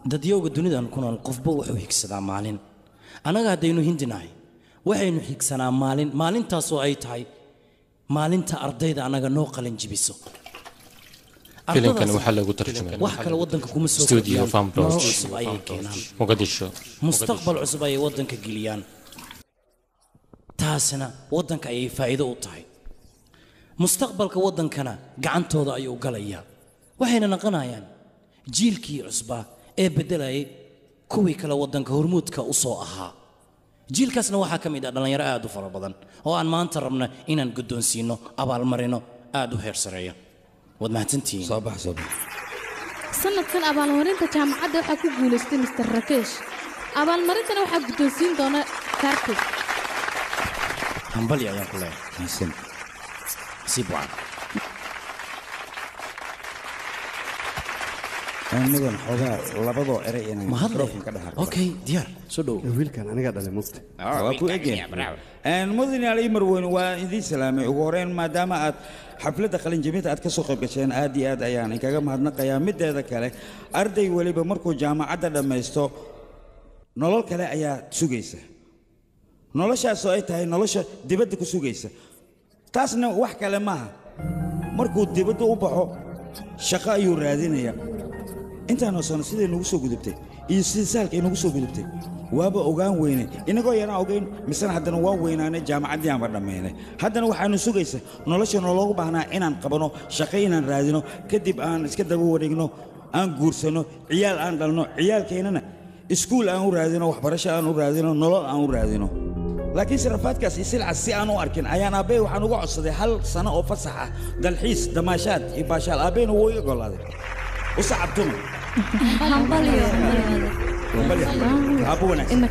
dadyowga dunidan ku nool qofba wuxuu higsadaa maalin anaga hadaynu hindinahay waxaynu higsanaa maalintaas oo ay tahay maalinta ardayda anaga noo qalin jibiso filimkan waxaa lagu tarjumay wax kale wadanka kuma soo studio farm cusub ayay keenaan muqdisho mustaqbal cusub ayay wadanka geliyaan taasina wadanka ayay faa'iido u tahay mustaqbalka wadankana gacantooda ayuu galayaa waxayna naqanayaan jiilkii cusbaa ee bedelayay kuwii kale wadanka hormuudka u soo ahaa jiilkaasna waxaa ka mid ah dhalinyaro aad u fara badan oo aan maanta rabna inaan guddoonsiino abaalmarino aad u heer sareeya wad mahadsantihiin sanadkan abaalmarinta jaamacadda waxaa ku guulaystay Mr. Rakesh abaalmarintana waxaa guddoonsiin doona Kartik hambali ayaan ku leeyahay si buucan mudan xogaa labadoo eray inaan mikrofon ka dhaxar okay diyaar soo dhow wiilkan aniga dhalay mugta waa ku egeen mudan ali marweyn waa idin salaamay ugu horeen maadaama aad xafladda qalin jabinta aad ka soo qayb gasheen aad iyo aad ayaan kaga mahadnaqayaa mideeda kale arday waliba markuu jaamacadda dhammaysto nolol kale ayaa sugaysa noloshaas oo ay tahay nolosha dibadda ku sugaysa taasna wax kale maaha markuu dibadda u baxo shaqo ayuu raadinayaa intaanoo sano siday nagu soo gudubtay iyo sida saalka ay nagu soo gudubtay waaba ogaan weyne inagoo yaraan ogeyn misena haddana waa weynaanay jaamacaddii aanba dhammaynay haddana waxaanu sugaysa nolosha nooloogu baahnaa inaan qabano shaqo inaan raadino kadib aan iska daba wareegno aan guursanno ciyaal aan dhalno ciyaalkeennana iskuul aan u raadino waxbarasho aan u raadino nolol aan u raadino laakiin sirafaadkaas iyo silcas si aan u arkin ayaan aabbey waxaan uga codsaday hal sano oo fasax ah dalxiis damaashaad iyo baashaal aabbeyna wuu iga golaaday u sacabtuma aabbo wanaagsan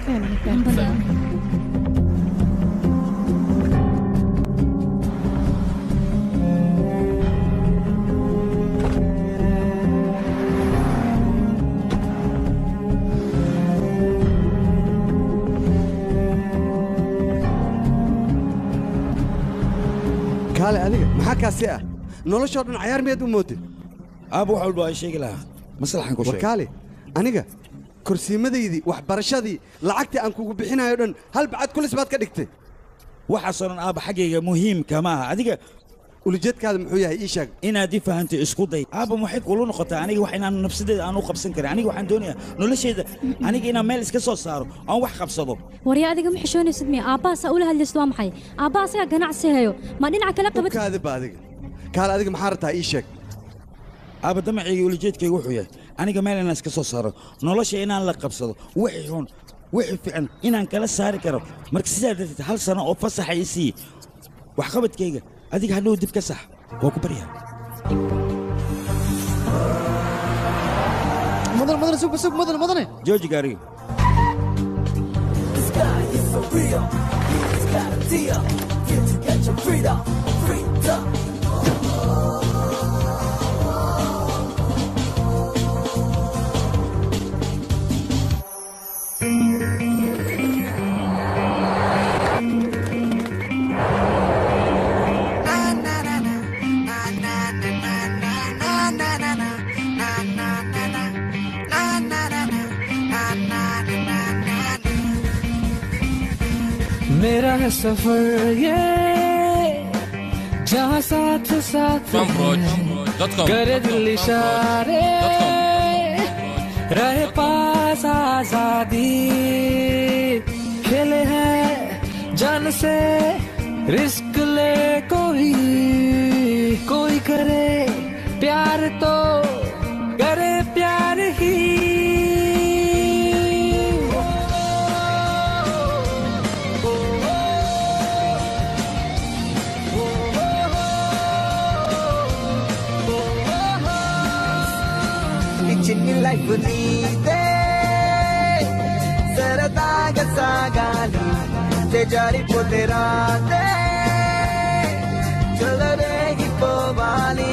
kaale adiga maxaa kaasi ah noloshoo dhan cayaar miyaad u moodin aabbo wax walba ay sheegi lahaa maslaxan ku sheeg warkaale aniga korsiimadaydii waxbarashadii lacagtii aan kugu bixinayo dhan hal bacad kulis baad ka dhigtay waxaasoo dhan aabba xaggayga muhiimka ma aha adiga ulijeedkaada muxuu yahay ii sheeg inaad ii fahantay isku day aabba waxay kula noqotaa aniga wax inaan nafsadeeda aan u qabsan karin aniga waxaan doonayaa nolosheeda aniga inaan meel iska soo saaro aan wax qabsado warya adiga ma xishoonaysid miya aabbahaasaa ula hadlaysid waa maxay aabbaha asagaa ganacsi hayo ma dhinaca kala qabad kaadiba adiga kaale adiga maxaa rabtaa ii sheeg aabba damacayga ulijeedkayga wuxuu yahay aniga meel inaan iska soo saaro nolosha inaan la qabsado wixii xun wixii fiican inaan kala saari karo marka sidaa darteed hal sano oo fasaxa ii siiye waxqabadkayga adiga hadhow dib ka sax waa ku baryaa mudane jooji gaariga मेरा है सफर ये जहाँ साथ साथ करे दिल इशारे रहे पास आजादी खेले हैं जान से रिस्क ले कोई करे प्यार तो करे प्यार ही చిన్ని లైఫ్ నీదే సరదాగా సాగాలి జారిపోతే రాదే చెలరేగిపోవాలి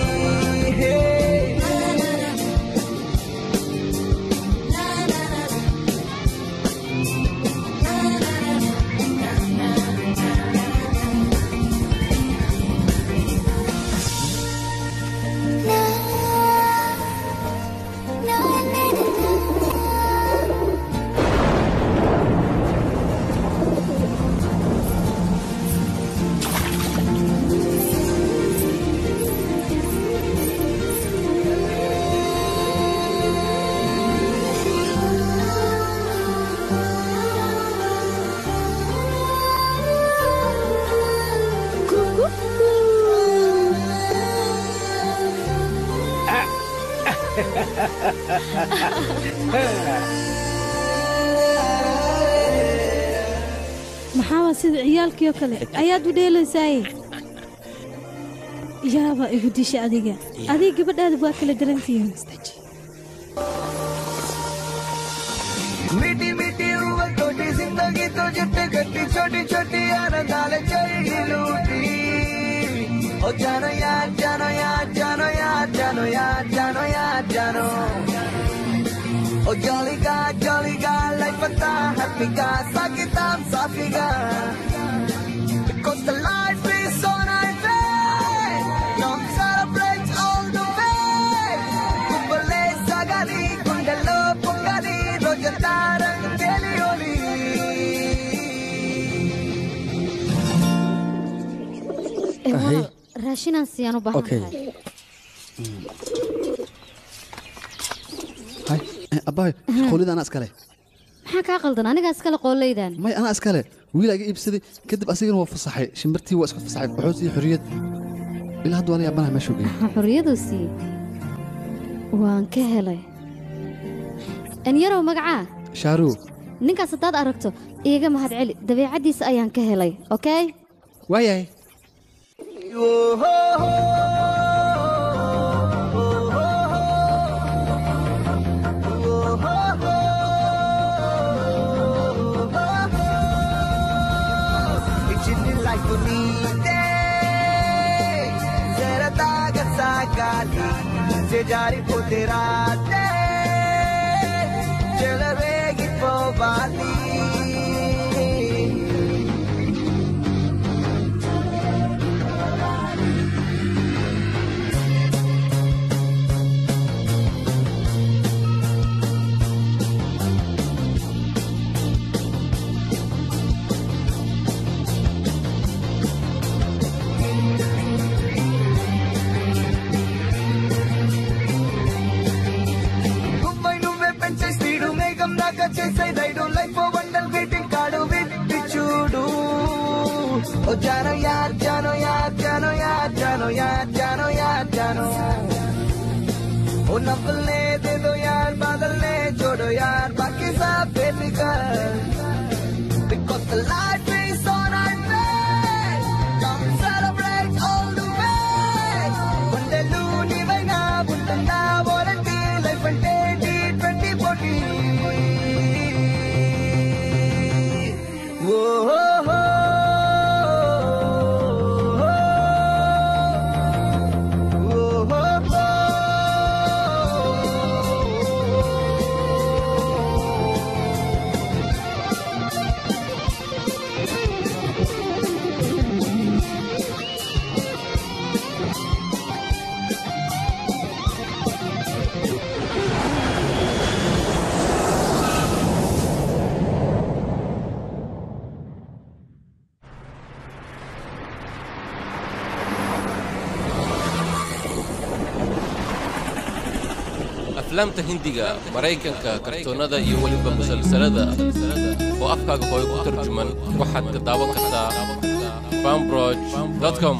maxaa sida ciyaalkii oo kale ayaad u dheelaysay yaaba igu disha adiga gabadhaada waa kala darantihiin मीठी मीठी उम्र छोटी जिंदगी तो जितने गट्टी छोटी छोटी आनंदाल चाहिए लूटी ओ जानो यार जानो यार जानो यार जानो यार जानो यार जानो ओ jolly guy life pata happy guy sakitam safi guy because the life is so nice don't celebrate all the way kupale sagani kundalo pungali rojatarang telioli raashinaan siyaan u baahantahay هاي أباي قولي أنا أسكله maxaa kaa qaldan aniga iskale qooleydan ما أنا أسكله ويلا إبسدي كذب أسير هو فصحي شمرتي وأسكت فصحي بحوثي حرية إلى هدول يا بنا ما شو بيه xurriyadu sii waan ka helay an yarow magacaa شارو ninkaas haddaad aragto iiga mahad celi dabeecaddiisa ayaan ka helay okay وياي Jari poterate Celeregi povali Say they don't like for wonder waiting card with pichudu oh jano yaar jano yaar jano yaar jano yaar jano yaar jano oh nafle de do yaar badal ne jodo yaar baki sab benikar because the life is on our way come celebrate all the way bunde looni vaina bundanda warranty life and 2040 أفلامta Hindiga Mareykanka kartoonada iyo waliba musalsalada oo afkaaga hooyo ku tarjuman waxaad ka daawan kartaa fanbroch.com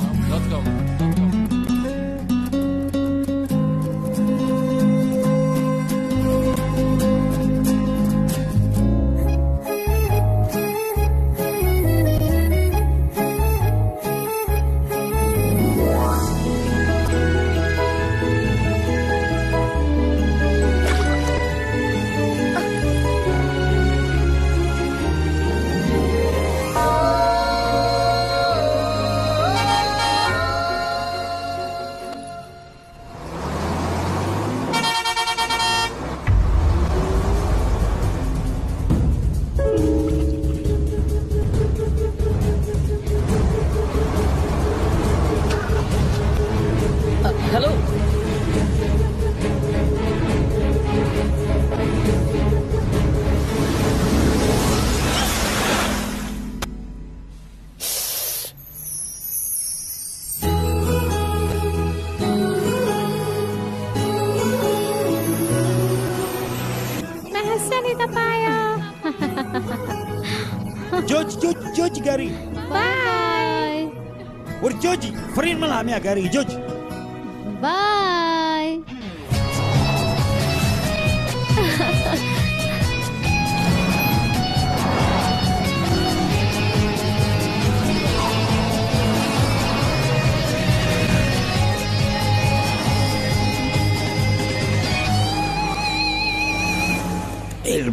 Joji Gary. Bye. We're Joji. Friend malam ya Gary. Joji. Bye.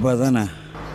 badana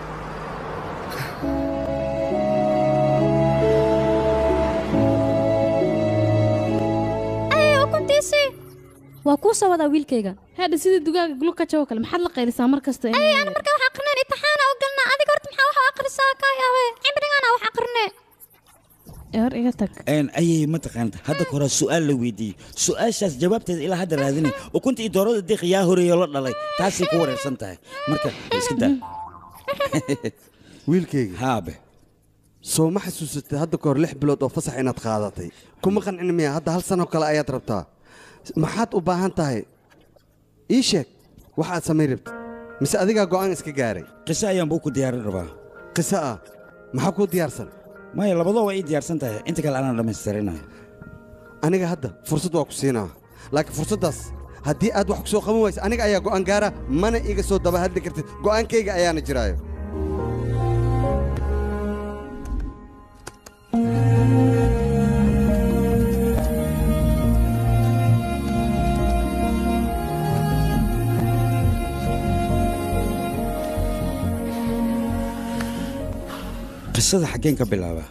waa kuu soo wadaa wiilkayga hadda sidii dugaaga glukaja oo kale maxaad la qaylisaa mar kasta ana markaa wax aqrineen imtixaana u galnaa adiga horta maxaa wax aqrisaa kaayawe cimrigana wax aqrinee hor iga tag ayay mataqaanta hadda kora su'aal la weydiiyey su'aashaas jawaabteeda ilaa hadda raadinay ukunta iyo doorada deeq yaa horeeyo la dhalay taasay ku wareersan tahay marka iska daa wiilkayga haabe soo ma xasuusatay hadda kahor 6 bilood oo fasax inaad qaadatay kuma qancin miya hadda hal sano kale ayaad rabtaa maxaad u baahan tahay ii sheeg waxaad samayn rabtid mise adigaa go'aan iska gaaray qiso ayaan buu ku diyaarin rabaa qiso ah maxaa kuu diyaarsan maya labadoo waa ii diyaarsan tahay inta kale anaan dhammaystirinayo aniga hadda fursad waa ku siinaa laakiin fursaddaas haddii aad wax ku soo qaban waysa aniga ayaa go'aan gaara mana iga soo daba hadli kartid go'aankayga ayaana jiraayo qisada xaggeen ka bilaabaa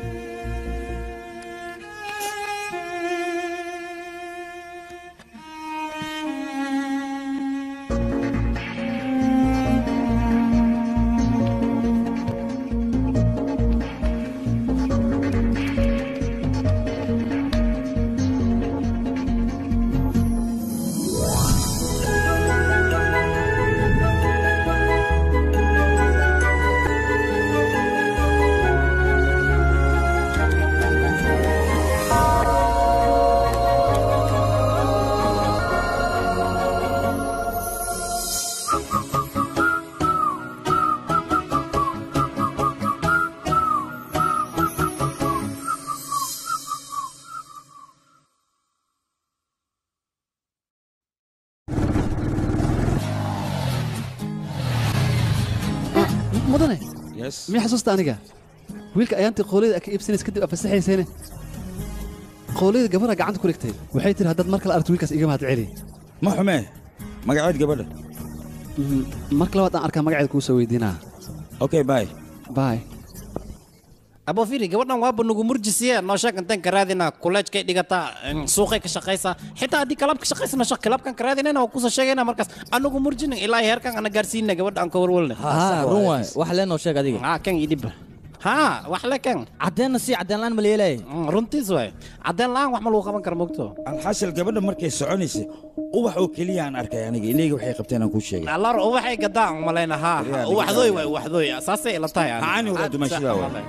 mudane miya xasuusta aniga wiilka ayaantii qooliyada ka iibsanays kadib afasaxaysayne qooliyada gabadha gacanta ku dhigtay waxay tiri haddaad mar kale aragto wiilkaas iga mahad celi ma xumee magaceed gabadha marka labaad aan arkaa magaceeda kuu soo weydiinaa okay bye bye abo firi gabadhan waaba nugu murjisiye noo sheeg intaan ka raadina kuleejkay dhigataa suuqay ka shaqaysaa xitaa haddii kalabka shaqaysana shaq kalabkan ka raadinayna waa kusoo sheegayna markaas anugu murjina ilaa heerkan ana gaarsiina gabadha aan ka warwalna run waay wax lee noo sheeg adiga kan idhiba wax le kan caddeenna sii caddeen la'aan ma leelay runtiis waay caddeen la'aan wax ma lagu qaban kara mogto alxasil gabadha markay soconaysay ubax oo keliya aan arkay aniga ilayga waxay qabteen aan kuu sheegay allaar ubaxay gadaa aan malayna uwaxdooy waay uwaxdooy saasay ila tahay haani waa dumashadaa waay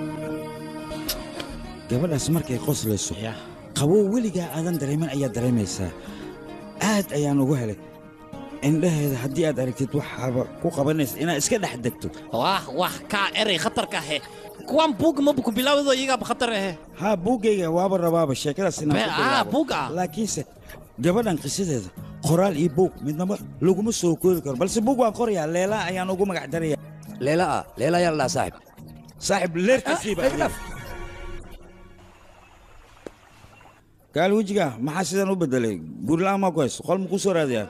gabadhaas markay qoslayso qabow weligaa aadan dareeman ayaad dareemaysaa aad ayaan ugu helay indhaheeda haddii aad aragtid waxaaba ku qabanaysa inaad iska dhex degto wax kaa eray khatarka ahe kuwaan buug ma ku bilaawdo iyagaa khatar ahe haa buuggayga waaba rabaaba sheekadaas inaan buug ah laakiinse gabadhan qisadeeda qoraal iyo buug midnaba laguma soo koobi karo balse buug waan qorayaa leelaa ayaan ugu magac daraya leelaa ayaa la dhahaa saaxib leerkiisiiba gaal wejiga maxaa sidan u bedelay gurla'aan maa ku hayso qol ma ku soo raadayaa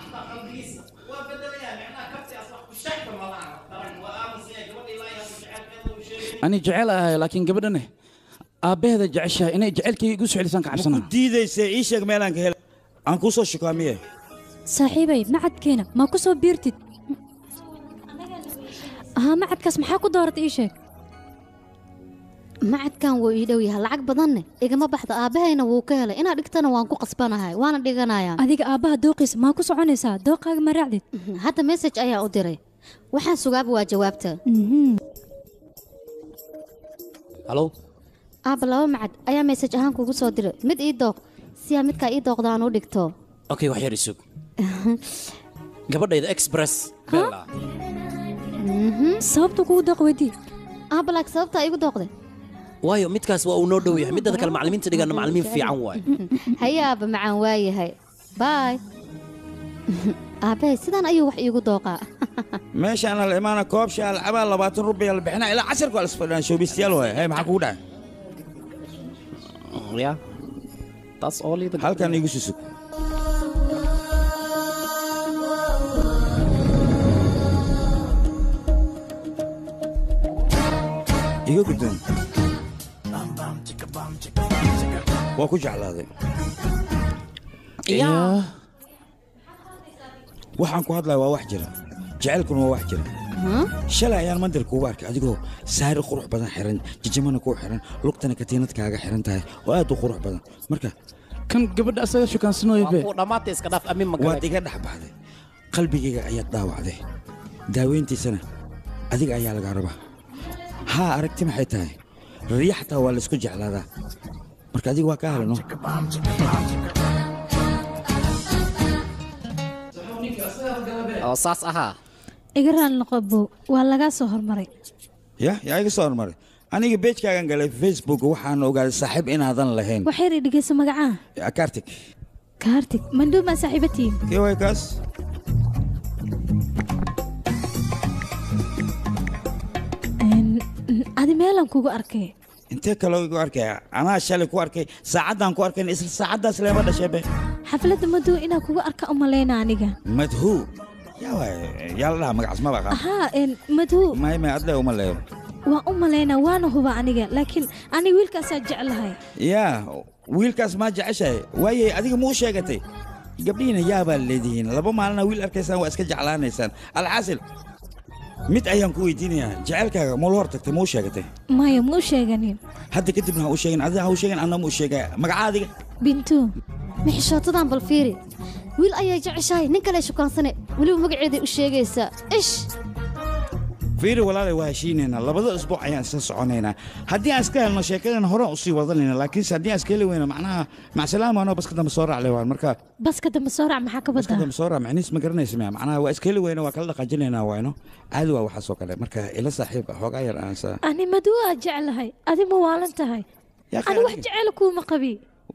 ani jecel ahay laakiin gabadhane aabbaheeda jeceshahay inay jecelkayga igu soo celisaan ka cabsanaa ku diidayse ii sheeg meelaan ka helay aan kuu soo shukaamiye saaxiibay macadkeena ma ku soo biirtid macadkaas maxaa ku dooratay ii sheeg macadkan wuu ii dhow yahay lacag badanne igama baxdo aabbahayna wuu ka helay inaad dhigtana waan ku qasbanahay waana dhiganayaa adiga aabbaha dooqiisa maa ku soconaysaa dooqaaga ma raacdid hadda message ayaa u diray waxaan sugaaba waa jawaabta halo aabba laba macad ayaa message ahaan kugu soo diray mid ii dooq si aa midkaa ii dooqda aan u dhigto okay wax yar isug gabadhayda express bella sababta kugu dooq weydii aabba laak sababtaa iigu dooqday waayo midkaas waa uu noo dhow yahay midada kale macallimiinta dhigana macallimiin fiican waay haya aabba macaan waayahay baay aabbahay sidaan ayuu wax iigu dooqaa meeshaan al imaana koob shaa alcabaa 20 rubiya la bixinaa ilaa 10 ku alsfadhaan showbistiyaal waay hay maxaa kugu dhacay ya taas oo liida halkan igu susug iga guddoon waa ku jeclaaday waxaan ku hadlaya waa wax jira jacaylkuna waa wax jira shalay ayaan mandir kuugu arkay adigoo saari qurux badan xiran jijimana kuu xiran lugtana katiinad kaaga xiran tahay oo aad u qurux badan marka kan gabadha asaga shukaansanooybe dhamaatay iska dhaaf amin ma waad iga dhex baxday qalbigayga ayaad dhaawacday daaweyntiisana adiga ayaa lagaa rabaa haa aragti maxay tahay riya xataa waa laysku jeclaadaa marka adiga waa kaa helano oo saas ahaa iga raali noqobow waa lagaa soo hormaray yaa iga soo hormaray aniga beejkaagan galay facebook waxaan ogaaday saaxiib inaadan lahayn waxay dhegeyso magacaa kaartig kaartig mandhow maa saaxiibatiin kee waay kaas adi meelaan kugu arkay intee kaloo igu arkaya anaa shalay ku arkay saacaddaan ku arkayn isla saacaddaas leema dhashebe xafladda madhow inaan kugu arka u malayna aniga madhuu yaa la dhahaa magacaas ma baqaa haa madhuu may adle uma leeyo waan u malaynaa waana huba aniga laakiin aniga wiilkaasaa jeclahay yaa wiilkaas maa jeceshahay waaye adiga muu sheegatay gabdhihiina yaabaa leedihiin laba maalina wiil arkaysaan waa iska jeclaanaysaan alxaasil mid ayaan ku weydiinayaa jacaylkaaga mula hor tagtay muu sheegatay maya muu sheeganin hadda kadibna ha u sheegin adiga ha u sheegin anna muu sheegaya magaca adiga bintu mixishootadan bal fiiri wiil ayaa jeceshahay nin kale shukaansane weliba magaceeday u sheegaysaa ish fiiri walaalay waa heshiinaynaa labada isbuuc ayaan isla soconaynaa haddii aan iska helno sheekadana horaan usii wadanayna laakiinse haddii aan iska heli weyno macnaha macsalaamaanoo baska dambe soo raacle waan marka baska dambe soo raac maxaa ka badaa baska dambe soo raac macnihiis ma garanaysa maya macnaha waa iska heli weyno waa kala dhaqaajinaynaa waayno caadi waa waxaasoo kale marka ila saaxiib xoogaa yar aansa ani maduu aa jeclahay adi ma waalan tahay ani wax jecel kuuma qabi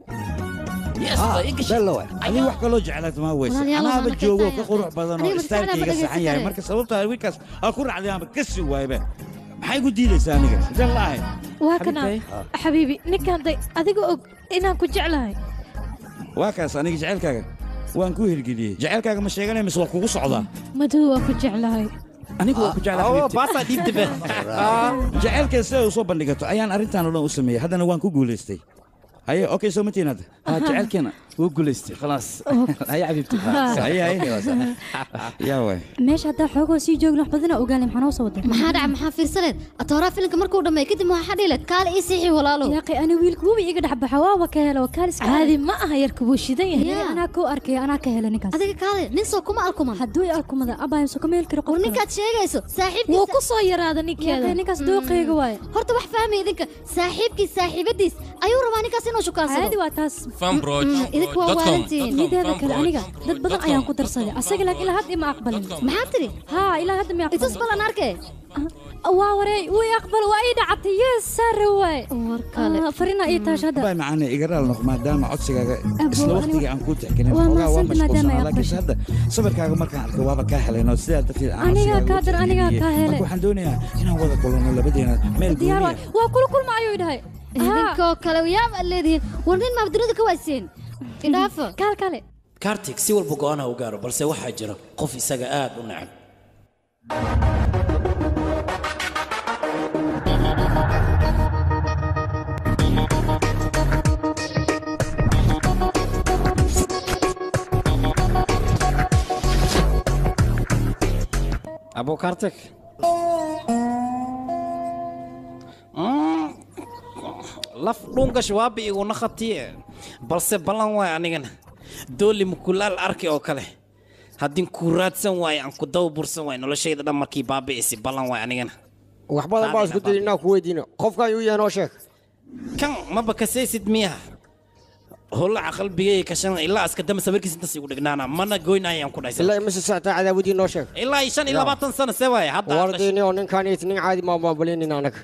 adiga wax kaloo jeclaad ma weyse anaaba joogo ka qurux badan oo istaarkayga saxan yahay marka sababtaa wiilkaas aa ku raacdayaanba ka sii waayba maxay ku diidaysaa aniga intaan laahay waa kana xabiibi ninkaan day adiga og inaan ku jeclahay waa kaas aniga jacaylkaaga waan ku hirgeliyey jacaylkaaga ma sheeganay mise waa kugu socdaa maduu waa ku jeclahay anigu waa ku jeclahay jacaylka sida u soo bandhigato ayaan arrintan oo dhan u sameeyey haddana waan ku guulaystay haye okay soo matiin hadda jacaylkeena wuu guulaystay khalaas haye xabiibti yaa waay meesha haddaa xoogoo sii joogno wax badana ogaale maxaa noo soo waday maxaa dhaca maxaa fiirsaneed atooraa filimka markuu dhammeey kadib waxaa dhiile kaale ii siixi walaalo yaaqi ani wiilka wubi iga dhex baxa waaba ka helo kaalis caadi ma aha yarka buu shidan yahay anaa kuu arkay anaa ka helay ninkaas adiga kaale nin soo kuma alkuman hadduu i alkumada abaayo soo kama heli karo qof ninkaad sheegayso saaxiibkiisa wuu ku soo yaraada ninkeeda ninkaas dooqeyga waaye horta wax fahmay idinka saaxiibkiis saaxiibadiis ayuu rabaa ninkaas inuu shukaansado caadi waa taas idinka waa waalantiin mideeda kale aniga dad badan ayaan ku darsaday asaga laakiin ilaa hadda ima aqbalin maxaa tiri haa ilaa hadda ma aqbalin itus balan arkay waa warey wuu aqbal waa ii dhacatay yes sare waay farina ii taasha hadda baa macana iga raal noq maadaama codsigaaga isla waqtiga aan ku tixgelin xogaa waa mashquulsan laakiin hadda sawirkaaga markaan arkay waaba kaa helayno sidaa darteed aniga kaa dar aniga kaa helay waxaan doonayaa inaan wada kulano labadeena meel diyaar waa kula kulma ayuu dhahay idinkoo kale yaab aad leedihiin war nin maab dunida ka waaseen idhaafa kaal kale kaartig si walba go'aana u gaaro balse waxaa jira qof isaga aad u necab أبو كارتك laf dhunga shawaabi igu naqatiye balse ballan waay anigana dooli mukulaal arki oo kale haddii ku raadsan waay aan ku daw bursan waay noloshayda dhan markii baabi'isi ballan waay anigana wax badan baa isku dayay inaan ku weydiino qofka ayuu yahay noo sheeg kan maba kasaysid miyaha هلا قلبي كشان إلا أسكدم سبركي سنتسي ودقنانا منا جوين أيام كنا يسمع إلا مش ساعة عذابودي نوشك إلا إيشان إلا بطن سنة سواي حتى ورديني ونن كان يتنين عادي ما بليني نانك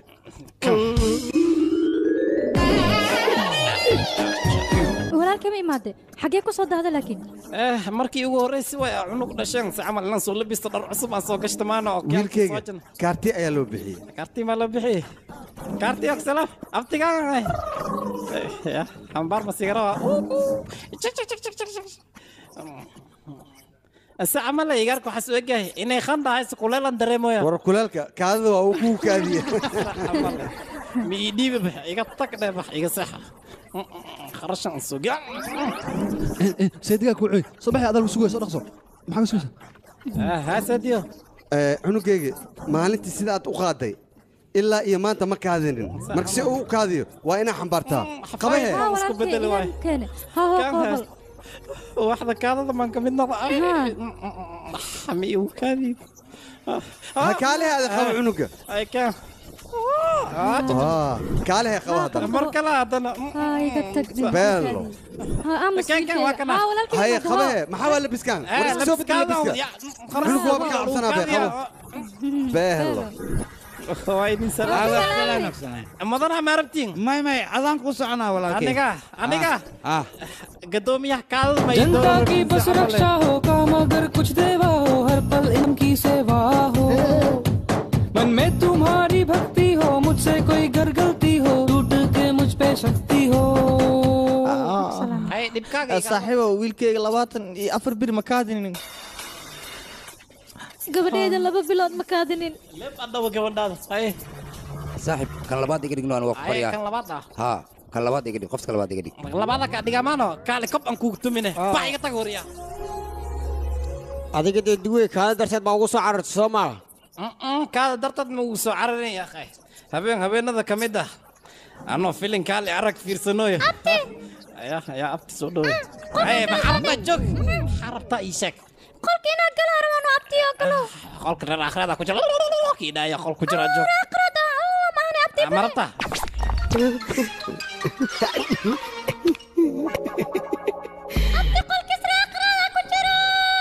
walaalkay ma imaade xagee ku soo daahday laakiin markii ugu horeysay way cunug dhasheen si camal lan soo labista dhar cusub aan soo gashto maana oo wiilkayga kaarti ayaa loo bixiyey kaarti ma loo bixiyey kaarti ak salaam abtigaa ya ambar ma sigara الساعة يقارك وحسوا وجهي إني خندا هاي سكوليلا دريمويا war kulaalka kaadida waa uu kuu kaadiye ميدي بح يقطك ده بح يقصحها خرش عن السوق سيدك كوعي صباحي هذا السوق صدق صح maxaa ka soo ها سيديو cunugayga maalintii sida aad u qaaday ilaa iyo maanta ma kaadinin marka si uu u kaadiyo waa inaa xambaartaa qabahe isku bedel waay ها واحدة كانت من كمدنا حمي وكاذب هكالي هذا خو عنقه اي كان كالي هي خو هذا مركلا هذا هاي قتك بيلو ها امس هاي خبيه ما حاول لبس كان وريس شوف لبس كان عنقه بك عرسنا به بيلو وايد سلام اما ضنا ما عرفتين ما عذان قصعنا ولا كيف انيقا قدوم يحكال ما जनता की बस रक्षा हो काम अगर कुछ देवा हो हर पल इनकी सेवा हो मन में तुम्हारी भक्ति हो मुझसे कोई गर गलती हो टूट के मुझ पे शक्ति हो saaxiibo wiilkayga 24 bir ma kaadinin gabadheeda 2 bilood ma kaadinin leeb adaba gabadhaada hay saaxib kan labaad iga dhigno aan waa ku qariyaa kan labaad ha kan labaad iga dhig qofka labaad iga dhig labaada ka dhigamaano kaali kob aan kugu tumine baa iga tag horiya adiga dee duwe kaada darteed baa ugu soo carartay soo maaha kaada darteed ma ugu soo cararin ya akhay habeenada ka mid ah anoo filin kaali arag fiirsanooyo يا أبتي سودو أي بحربة جوك حربة إيشك قولك إنا قلها روانو أبتي يوكلو قولك رأى آخرة كجرا كيدا يا قولك كجرا جوك آخرة الله ما أنا أبتي مرتا أبتي قولك إسرع آخرة كجرا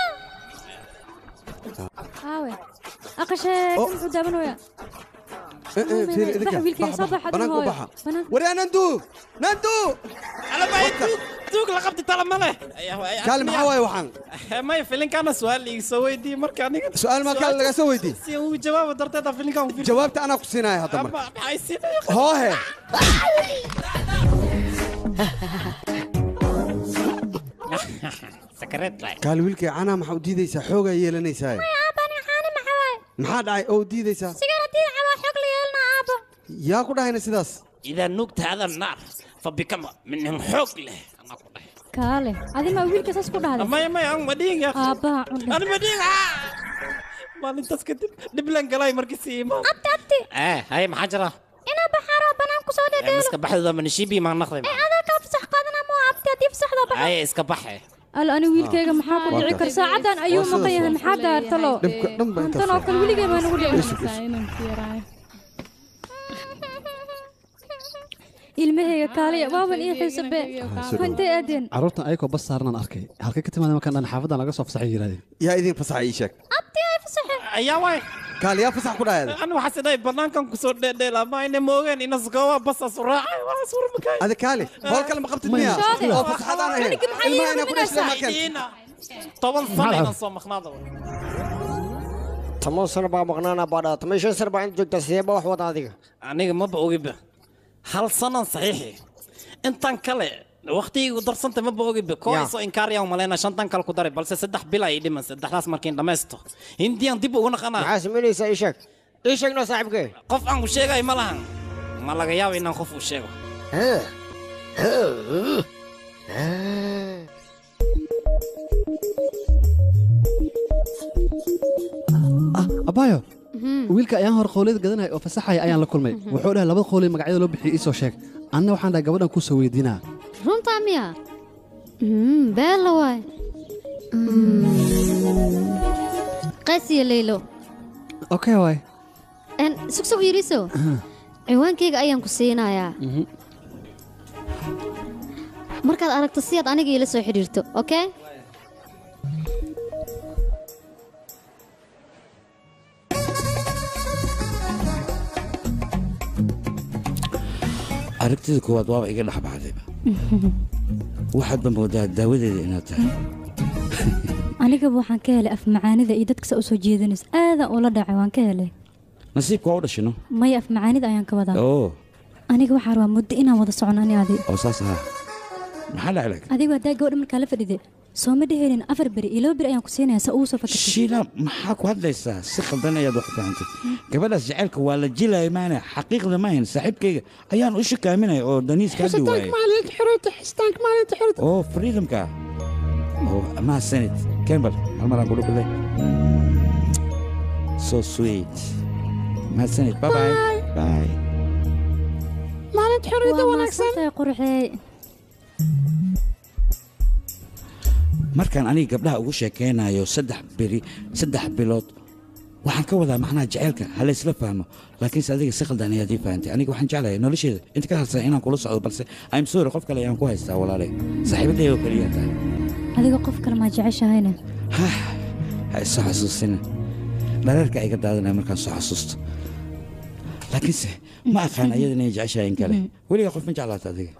هاوي أقشك قدامنا ويا في ذيك بنانكو بحا وريا نندو على ما دوق لقبت ترى ماله كلم حواي وحن ما يفلين كان سؤال لي سوي دي مركاني سؤال ما كان لك سوي دي سي جواب درتها فيلين كان جاوبت انا قصيناي هذا ما حيصير هو هي سكرت لاي قال ويلكي انا ما حوديديسا خوغا ييلانيسا ما ياباني حاني ما حواي ما داعي او ديديسا سيجارتي على حق لي يلنا ابا يا كوداينا سيداس اذا نكت هذا النار فبكم من حق له انا كوداي كاله هذه ما ويلك اساس كوداي ما انا مدين يا ابا انا مدين ما انت سكت دبلان قلاي مركسي ما ابتي هاي محجره انا بحاره بنام كسودة ديلو اسك بحث من شيبي ما نخدم هذا كافسح قادنا مو ابتي دي فسح ذا بحر هاي اسك بحث أنا ويلكيغا maxaa ku dhici kar saacadan ayuu maqayahay maxaa daartalo tan oo kale wiligay baan ugu dhicin ilmahayga kaaliya waaban ii xiisabe hantay aadeen carruurtan ayagoo bas saarnaan arkay halkay ka timaadeen markaan dhan xaafadan laga soo fasaxay yiraahdeen yaa idin fasaxay ii sheeg abti ay fasaxay ayaa waay kaaliya fasax ku dhaayay أنا waxaa siday banaankan ku soo dheedheela ma inay moogeen ina sugawa bas asraacay waa suur makay ada kaali hol kale ma qabtid miya oo fasaxadaan ahayn ilmaha ina ku dhashay ma kan 10 sano inaan soo maqnaado 10 sano baa maqnaana baadha 15 sano baa inta joogtaa sidee baa wax wada adiga aniga ma boogiba hal sano saxiixi intan kale waqtigu darsanta ma boogiba kooyso inkaariya umaleena shantan kale ku daray balse 3 bil ay dhiman saddexdaas markiin dhamaysto hindiyan dib ugu naqanaa maxaa sameynaysaa ii sheegno saaxiibkee qof aan u sheegay ma lahan ma laga yaabo inaan qof u sheego abaayo wiilka ayaan hor qowliyada gadanaya oo fasaxaya ayaan la kulmay wuxuu dhahay labada qowliy magacyada loo bixiyay ii soo sheeg anna waxaan dhahay gabadhan ku soo weydiinaa runtaa miya beella waay qaasiya leylo okay waay sugsug yiriso ciwaankayga ayaan ku siinayaa markaad aragto si aad aniga ila soo xidhiirto okay aragtida koowaad waaba iga dhex baxdayba waxaad ba moodaa daawadeeda inaad tahay anigaba waxaan ka helay af macaanida iyo dadka u soo jeedinaysa aadaan ula dhacay waan ka helay nasiibka waa u dhashino maya af macaanida ayaan ka wadaa oo aniga waxaan rabaa muddo inaan wada socono ani adi oo saas ahaa maxaa dhacay adigu haddaa gabadha markaa la fadhide soo ma dheheenin 4 beri iyo 2 beri ayaan ku siinayaa sa uu soo fakirtay shiila maxaa ku hadlaysaa si khaldan ayaad wax fahantay gabadhaas jacaylka waa la jilay maana xaqiiqda ma ahayn saaxiibkayga ayaan u shakaaminay oo daniis ka duwaayay oo freedomka oo ma sanad Campbell halmaraan ku dhukulay so sweet ma sanad bye bye maalinta xorriyadda wanaagsan qurxey markaan aniga gabdhaha ugu sheekeynayo 3 bilood waxaan ka wadaa macnaha jacaylka hala isla fahmo laakiin adiga si khaldan ayaad ii fahantay aniga waxaan jeclahay nolosheeda inta ka harsan inaan kula socdo balse I'm sorry qof kale ayaan ku haystaa walaalay saaxiibadayda oo kaliya tahay adiga qof kale ma jeceshahayna ha soo xasuusina dhararka iga daadanaya markaan soo xasuusto laakiinse ma aqaan ayada inay jeceshahay in kale weliga qof ma jeclaata adiga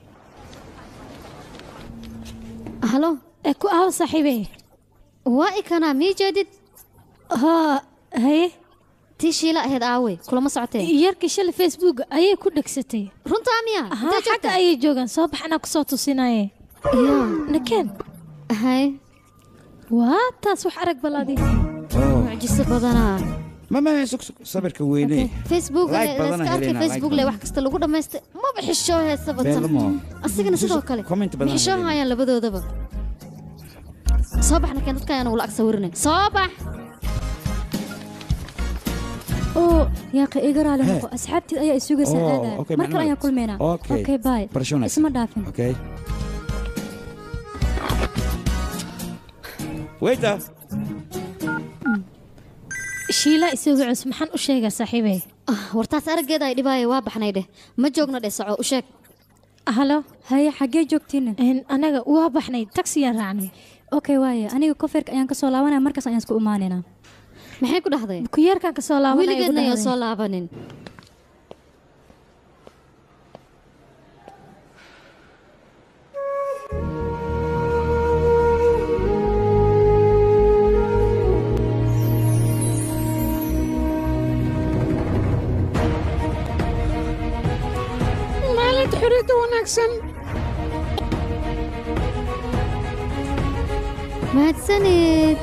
halo ku aaw saaxiibey waa ikana mii jeedid haye tii shiila ahayd aawey kulama socotee yarkii shalay facebook ayay ku dhegsatay runtaa miya xagga ayay joogaan soo baxanaa ku soo tusinaye nakeen hay waa taas wax arag balaadi mucjiso badanaa mama sabirka weyne facebook facebook le wax kasta lagu dhamaystay ma bixisho heesa badsan asigana sidoo kale bixisho hayaan labadoodaba soo baxna kan dadka ayaan ugu lacag sawirnay soo bax oo yaa ka igaraale noqo asxaabtii ayaa isugaysan aadaan markale ayaan kulmeynaa okay bye isma dhaafin okay waiter shiila isagu cus maxaan u sheegaa saaxiibey wartaas araggeeda ay dhibaaya waa baxnay dheh ma joogna dheh soco u sheeg halo haye xaggee joogtiin anaga waa baxnay taksiyaan raacnay okay waaye aniga koferka ayaan ka soo laabanaya markaas ayaan isku imaanaynaa maxay ku dhahday kuyeerkaan ka soo laabanaya weligeedna ayaan soo laabanin maalinta xorriyadda wanaagsan mahadsanid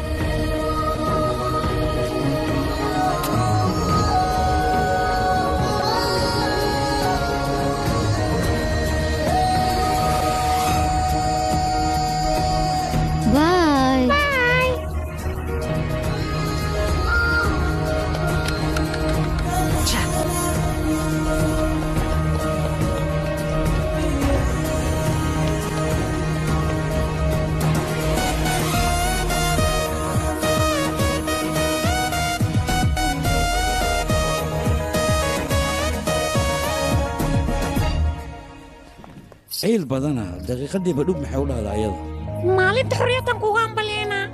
bye ciil badana daqiiqadiiba dhub maxay u dhahdaa ayada maalinta xorriyaddan kuga ambaleynaa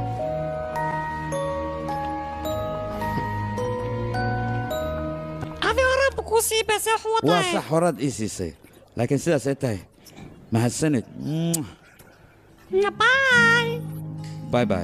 adi horaadba kuu sii beesay wax wadaay waa sax horaad ii siisay laakiin sidaas ay tahay mahadsanid bye bye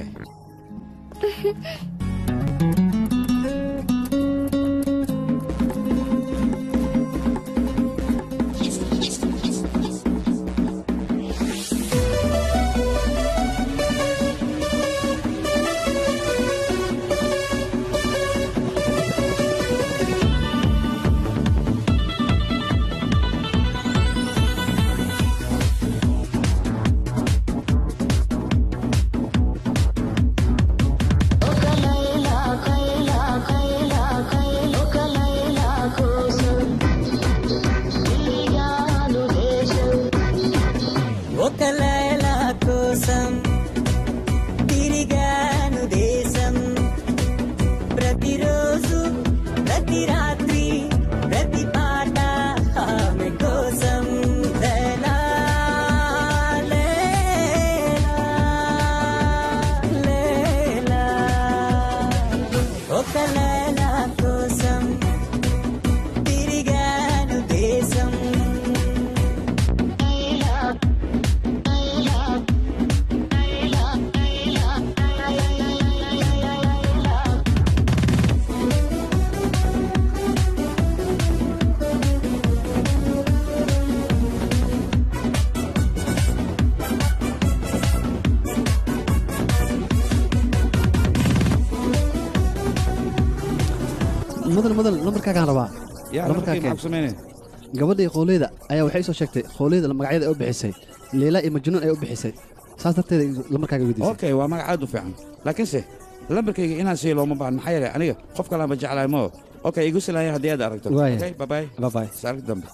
mudan lambarkaagaan rabaa gabadhii qooleyda ayaa waxay soo sheegtay qooleyda magacyada ay u bixisay leela iyo majnuun ay u bixisay saas darteeda lambarkaaga weydiisay okay waa magac aad u fiican laakiinse lambarkayga inaan siiyo looma baahan maxaa yeelay aniga qof kalaanba jeclahay moo okay igu silaaya haddii aad aragto okay bye saarka dambe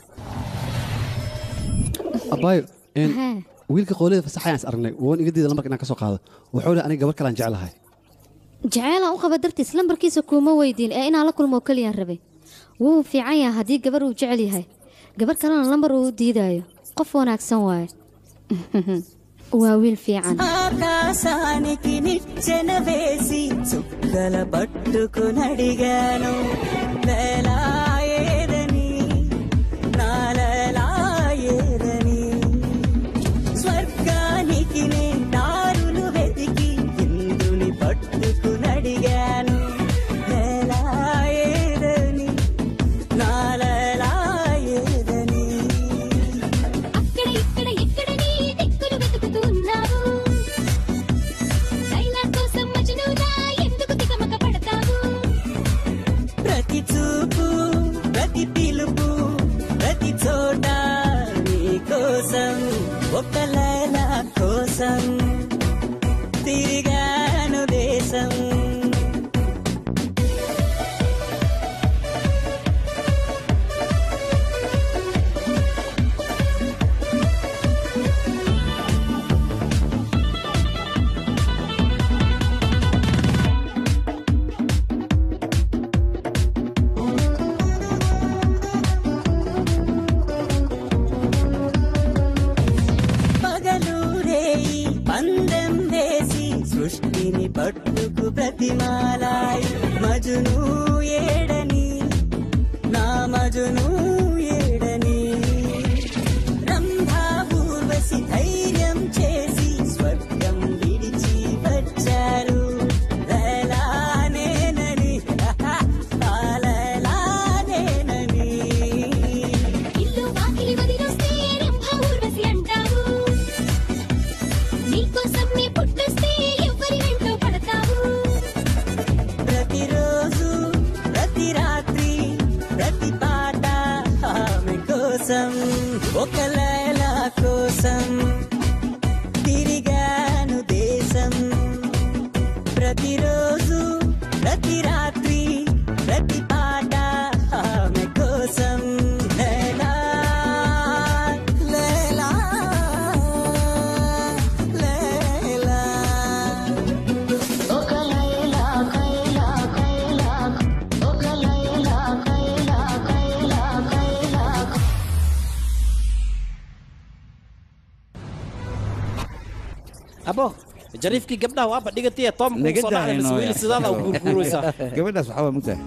abaayo wiilka qooleyda fasaxayaan is aragnay woon iga diida lambarka inaan ka soo qaado wuxuu leeyahay aniga gabar kalaan jeclahay jaceylaan u qaba dartiis lambarkiisa kuuma weydiin ee inaan la kulmo keliyaan rabay wuu fiican yahay haddii gabar uu jecel yahay gabar kalena lambar uu u diidaayo qof wanaagsan waaye waa wiil fiican ఆకాశానికి నిచ్చెన వేసి చుక్కల పట్టుకునడిగాను లేలాయేదని నాలలాయేదని స్వర్గానికి నే దారులు వెతికి ఇంద్రుని పట్టుకునడిగాను లేలాయేదని నాలలాయేదని అక్కడ ఇక్కడ ఎక్కడ నీ దిక్కులు వెతుకుతున్నావు లైలా కోసం మజ్నూనా ఎందుకు తికమక పడతావు ప్రతి చూపు ప్రతి పిలుపు ప్రతి చోట నీ కోసం ఒక లైలా కోసం తిరిగాను దేశం పగలూరేయి పందెం వేసి సృష్టిని పట్టుకు ప్రతిమాలాయి మజును ఏడని నా మజును ఏడని రంభా ఊర్వశి ధైర్యం చేసి స్వర్గం విడిచి వచ్చారు లైలానేనని లైలానేనని ఇల్లు వాకిలి వదిలేస్తే రంభ ఊర్వశి అంటావు నీకోసం నీ పుట్టొస్తే ఎవరి వెంటో పడతావు ప్రతిరోజు ప్రతి రాత్రి ప్రతి పాట ఆమె కోసం ఒక లైలా కోసం తిరిగాను దేశం ప్రతిరోజు ప్రతి రాత్రి ప్రతి పాట ఆమె కోసం లైలా లైలా లైలా ఒక లైలా కైలా కైలా ఒక లైలా కైలా కైలా కైలా abo jariifkii gabdhaha waaba dhigatay tom ku soo dhacay mas'uul sidaada u guurguuraysa gabadhaas waxaa waa mugtahay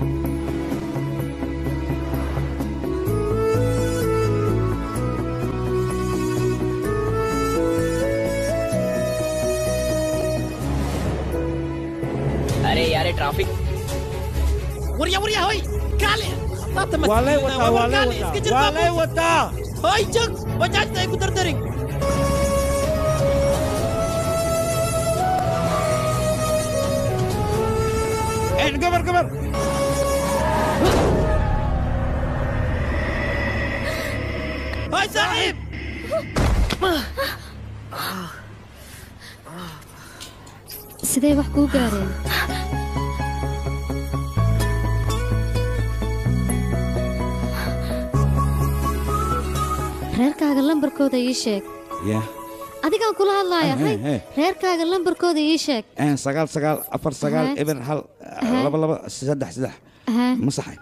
अरे यार ट्रैफिक वरिया वरिया होय काले वाले वता होय जग Bajaj tay ku dardaring gabar hoy saaxiib sidee wax kuu gaareen reerkaaga lambarkooda ii sheeg yah adigaan kula hadlaaya hay reerkaaga lambarkooda ii sheeg 9 eber hal 2 3 ma saxay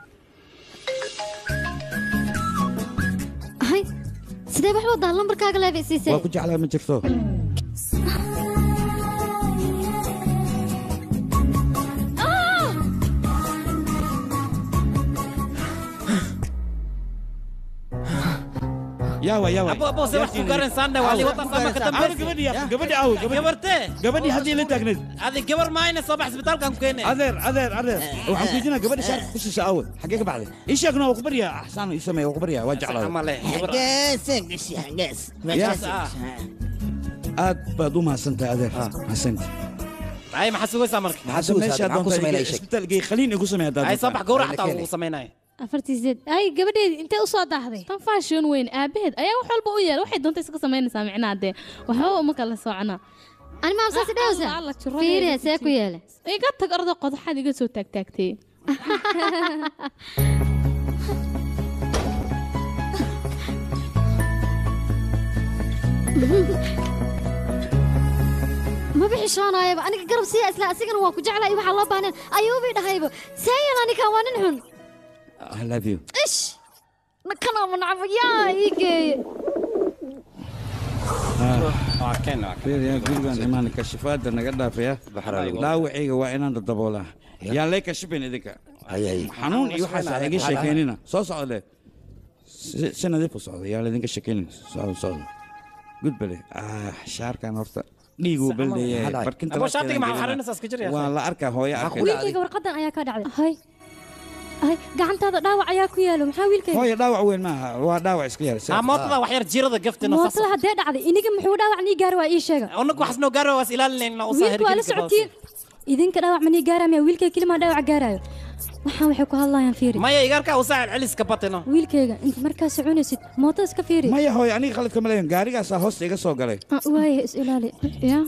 hay sidee wax wadaa lambarkaaga leeba isiisay waa ku jeclaa ma jirto yawa abo se wax ku garan saanda wali wata sama ka dambe gabadhi hadii la taagneed adi gabar maayna soo bax isbitaalkan ku keenay adeer waxaan ku jina gabadhi shaar ku soo awad xagee ka baxday ishaqna waa ku bariya ahsan ismay waa ku bariya waa jeclaa gees aad baad u mahadsantahay adeer mahadsantahay ay maxaa sugaysaa marka meesha doonta isbitaalka khaliin igu sameeyay ay sabax gowrac xataa ugu sameynay afartiised ay gabadheedi intee u soo daahday tan fashion weyn aabaheed ayaa wax walba u yeelay waxay doonta iska sameynaysaa micnaa dee waxba uma kala socona ani ma amsaasi dhawsa fiiriya see ku yeelay iga tag ardo qodaxaad iga soo taagtaagtay ما بحشانايبا أنا قرب سيا إسلا أسيقنا واكو جعلا إيوه الله بانين أيوبي دهايبا سيا أنا كوانين هن I love you إيش نكنا من عفو يا إيكي كنا يا جيران إيمان كشفات أنا قد فيها لا وعيق وإنا الضبولة يا ليك كشفين إذيك حنون يوحى سعيق شكيننا صوص عليه سنة دي فصعد يا لذيك شكين صعد قلت بلي شعر كان ورطة dhiigu baldeeyay barkinta abo shaatiga maxaa xarinaysaa iska jiraya waa la arkaa hooyo arkay wiilkayga warqadan ayaa ka dhacday hay gacantaada dhaawac ayaa ku yaalo maxaa wiilkayga hooyo dhaawac weyn maaha waa dhaawac iska yar mootada wax yar jirada gaftina mootada hadee dhacday iniga muxuu dhaawac nii gaar waa ii sheega onagu waxas noo gaaro waas ilaalinayna u saahir wiilku waa la socotiin idinka dhaawac ma nii gaaraya wiilkayga kelima dhaawac gaarayo waxaan waxay ku hadlayaan fiiri maya igaarka u saacil celiska batino wiilkayga inta markaa soconaysid mootada iska fiiri maya hooyo aniga khaladka ma leeyahay gaarigaas hoosta iga soo galay waaye is ilaali ya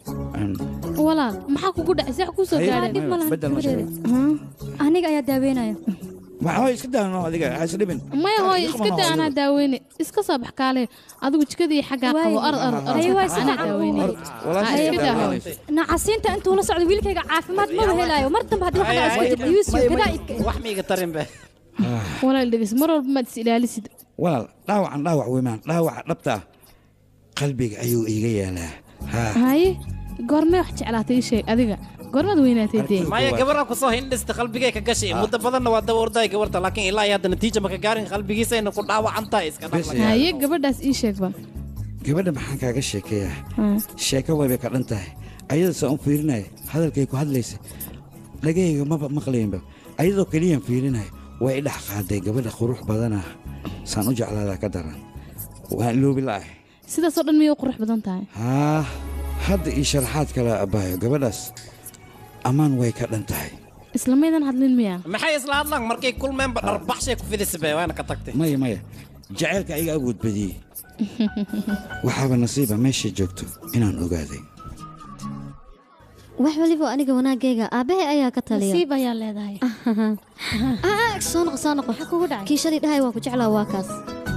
walaal maxaa kugu dhacay sax ku soo gaaray dib malaha aniga ayaa daaweynaya waxay iska daano adiga hayse dhibin maya hooyo iska daa anaa daaweyne iska soo bax kaale adigu jikadii xaggaa qabo anaa daaweyne nacasiinta intuu la socdo wiilkayga caafimaad ma helaayo mar dambe haddii waxa isku dibiyuusiyo gadaa wax ma iga tarin be walaal dhegis mar walba maad is ilaalisid walaal dhaawacan dhaawac weeymaan dhaawaca dhabta qalbiga ayuu iiga yaalaa haye goormee wax jeclaatay ii sheeg adiga goormaad weynaatay dee maya gabaraan ku soo hindhista qalbigay ka gashay muddo badanna waa daba orday gabarta laakiin ilaa iyo hadda natiija maka gaarin qalbigiisa inay ku dhaawacan tahay iska dhaqan haye gabadhaas ii sheegba gabadha maxaan kaaga sheekeeyaa sheeko way ka dhan tahay ayada saan u fiirinaya hadalkay ku hadlaysa dhagayga maba maqlaynba ayadoo keliyaan fiirinaya way i dhex qaaday gabadha qurux badana saan u jeclaadaa ka daran waan iloobi la'ah sidaasoo dhan miyay u qurux badan tahay hadda ii sharaxaad kale abbaayo gabadhaas ammaan way ka dhan tahay isla maydan hadlin miya maxay isla hadlaan markay kulmeenba dharbaxshay ku fidisabee waana ka tagtay maya jacaylka iga awood badiyey waxaaba nasiiba meeshay joogto inaan ogaaday wax waliba aniga wanaagayga aabahay ayaa ka taliya nasiib ayaa leedahay soo noqo waxa kugu dhacay kiishadii dhahay waa ku jeclaa waa kaas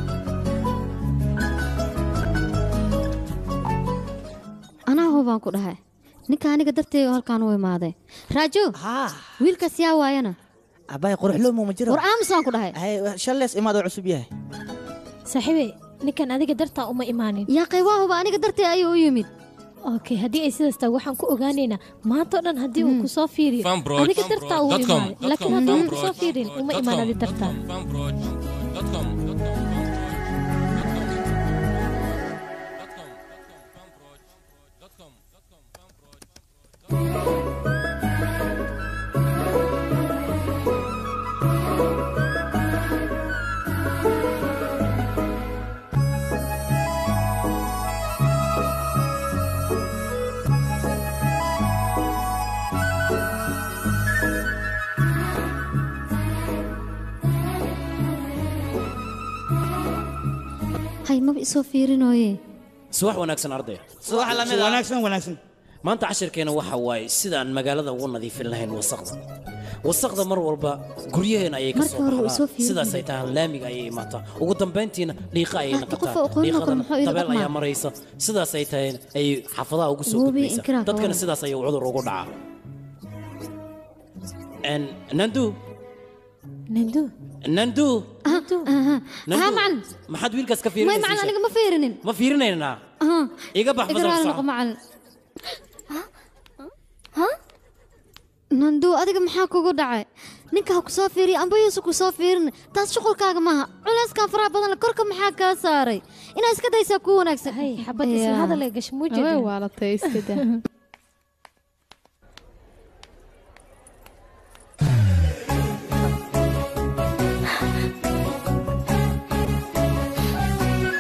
anaa hubaan ku dhahay ninka aniga darteega halkaan u imaaday raajo wiilkaas yaa waayana abaay quruxloomo ma jiro war aamusaan ku dhahay shalleys imaad oo cusub yahay saaxiibey ninkan adiga dartaa uma imaanin yaa qaybaa huba aniga dartee ayuu u yimid okay haddii ay sidaas tahay waxaan ku ogaanaynaa maanta oo dhan haddii uu ku soo fiiriyo adiga dartaa uu imaaday laakiin haddii uu ku soo fiirin uma imaan adi dartaa hay maba isoo fiirinooye subax wanaagsan ardaya subax la mid wanaagsan maanta cashirkeena waxa waaye sidaan magaalada ugu nadiifin lahayn wasaqda mar walba guryaheena ayay ka soo baxdaa sidaas ay tahay laamiga ayay imaataa ugu dambayntiina dhiiqa ayay noqotaa dhiiqadana dabeel ayaa maraysa sidaas ay tahay ay xaafadaha ugu soo gudbaysa dadkana sidaas ayuu cudur ugu dhacaa nandu macalin maxaad wiilkaas ka fiirinaysaa macalin aniga ma fiirinin ma fiirinaynaa iga bax macalin nandu adiga maxaa kugu dhacay ninka ha ku soo fiiriya amba yuusu ku soo fiirin taas shuqulkaaga maaha culayskan faraha badan korka maxaa kaa saaray inaad iska daysaa ku wanaagsan xabad isla hadal ay gasho muujada waalatay iska daa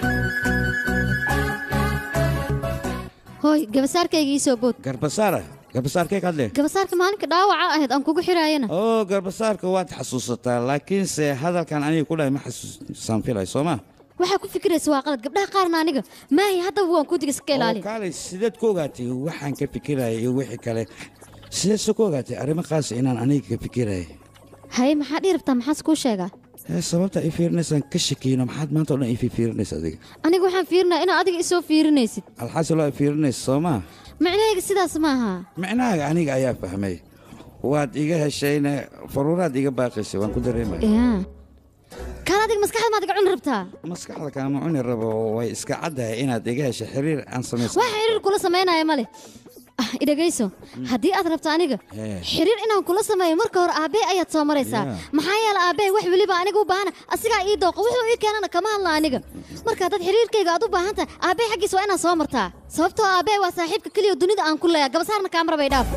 hooy gabasaarkayga ii soo bood garbasaara garbasaarkee ka hadle garbasaarka maalinka dhaawaca ahayd aan kugu xiraayana oo garbasaarka waad xasuusataa laakiinse hadalkan aniga ku dhahay ma xasuusan filay soo ma waxaa ku fikiraysa waa qalad gabdhaha qaarna aniga maahi haddaba waan ku diga iska ilaali kaalay sideed ku ogaatay waxaan ka fikiraya iyo wixii kale sideed ku ogaatay arrimo qaas inaan aniga ka fikiraya haye maxaa dhii rabtaa maxaas kuu sheegaa sababta ay fiirinaysaan ka shakiino maxaad maanta oo dhan ii fiirinaysa adiga aniga waxaan fiirinaa inaad adiga isoo fiirinaysid alxaasiloo ay fiirinaysa soo maa macnahayga sidaas maaha macnahaaga aniga ayaa fahmay waad iga heshayna faruuraad iga baaqaysay waan ku dareemaya kaan adiga maskaxda maad iga cuni rabtaa maskaxda kaama cuni rabo way iska caddahay inaad iga heshay xiriir aan samaysan wax xiriir kula samaynaya male idhagayso haddii aad rabto aniga xiriir inaan kula sameeyo marka hore aabbee ayaad soo maraysaa maxaa yeele aabbee wax weliba aniga u baahana asigaa ii dooqa wuxuu ii keenana kama hadla aniga marka haddaad xiriirkayga aad u baahan tahay aabbee xaggiis waa inaad soo martaa sababtoo aabbee waa saaxiibka keliya dunida aan ku leeya gabasaarna kaamara bay dhaaf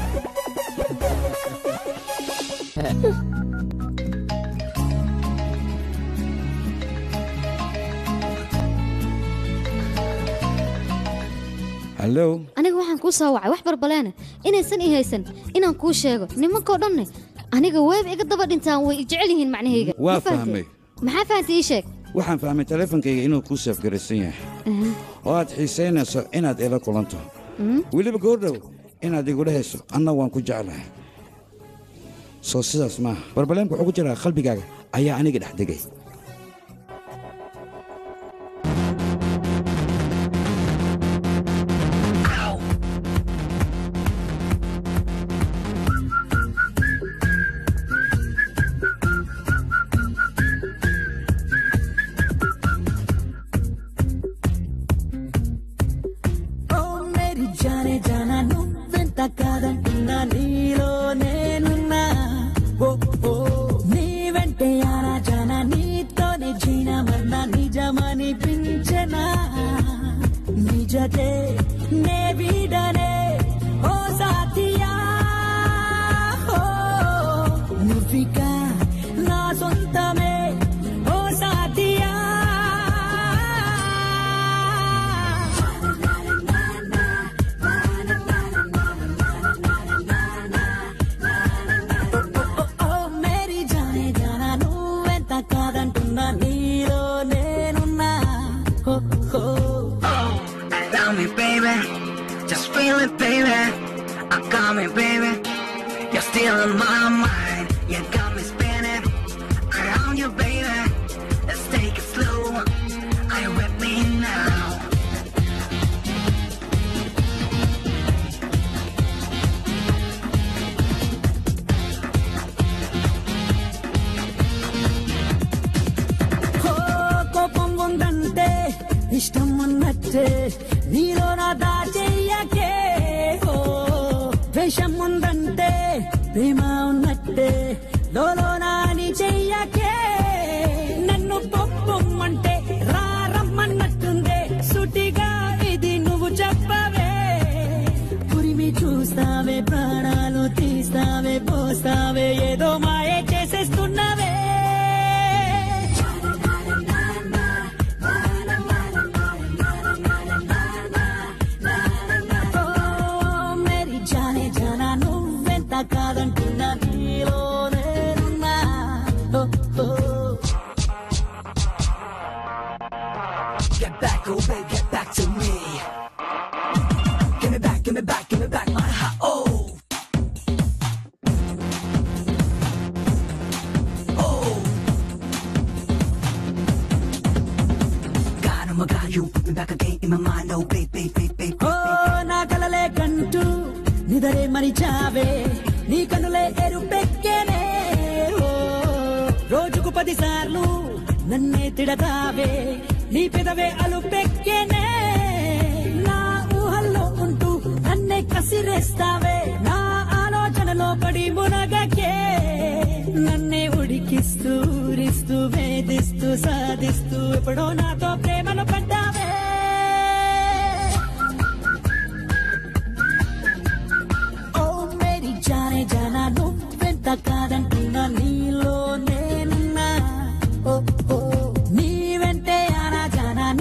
hallo aniga waxaan kuu soo wacay wax barbaleene inaysan ii haysan inaan kuu sheego nimankoo dhanne aniga weeb iga daba dhintaan way jecel yihiin macnahayga waa fahmay maxaa fahantay ii sheeg waxaan fahmay teleefonkayga inuu kuu seefgaraysan yahay oo aad xiisaynayso inaad ila kulanto weliba goordhow inaad igula hayso anna waan ku jeclahay soo sidaas maaha barbaleenka wuxuu ku jiraa qalbigaaga ayaa aniga dhex degay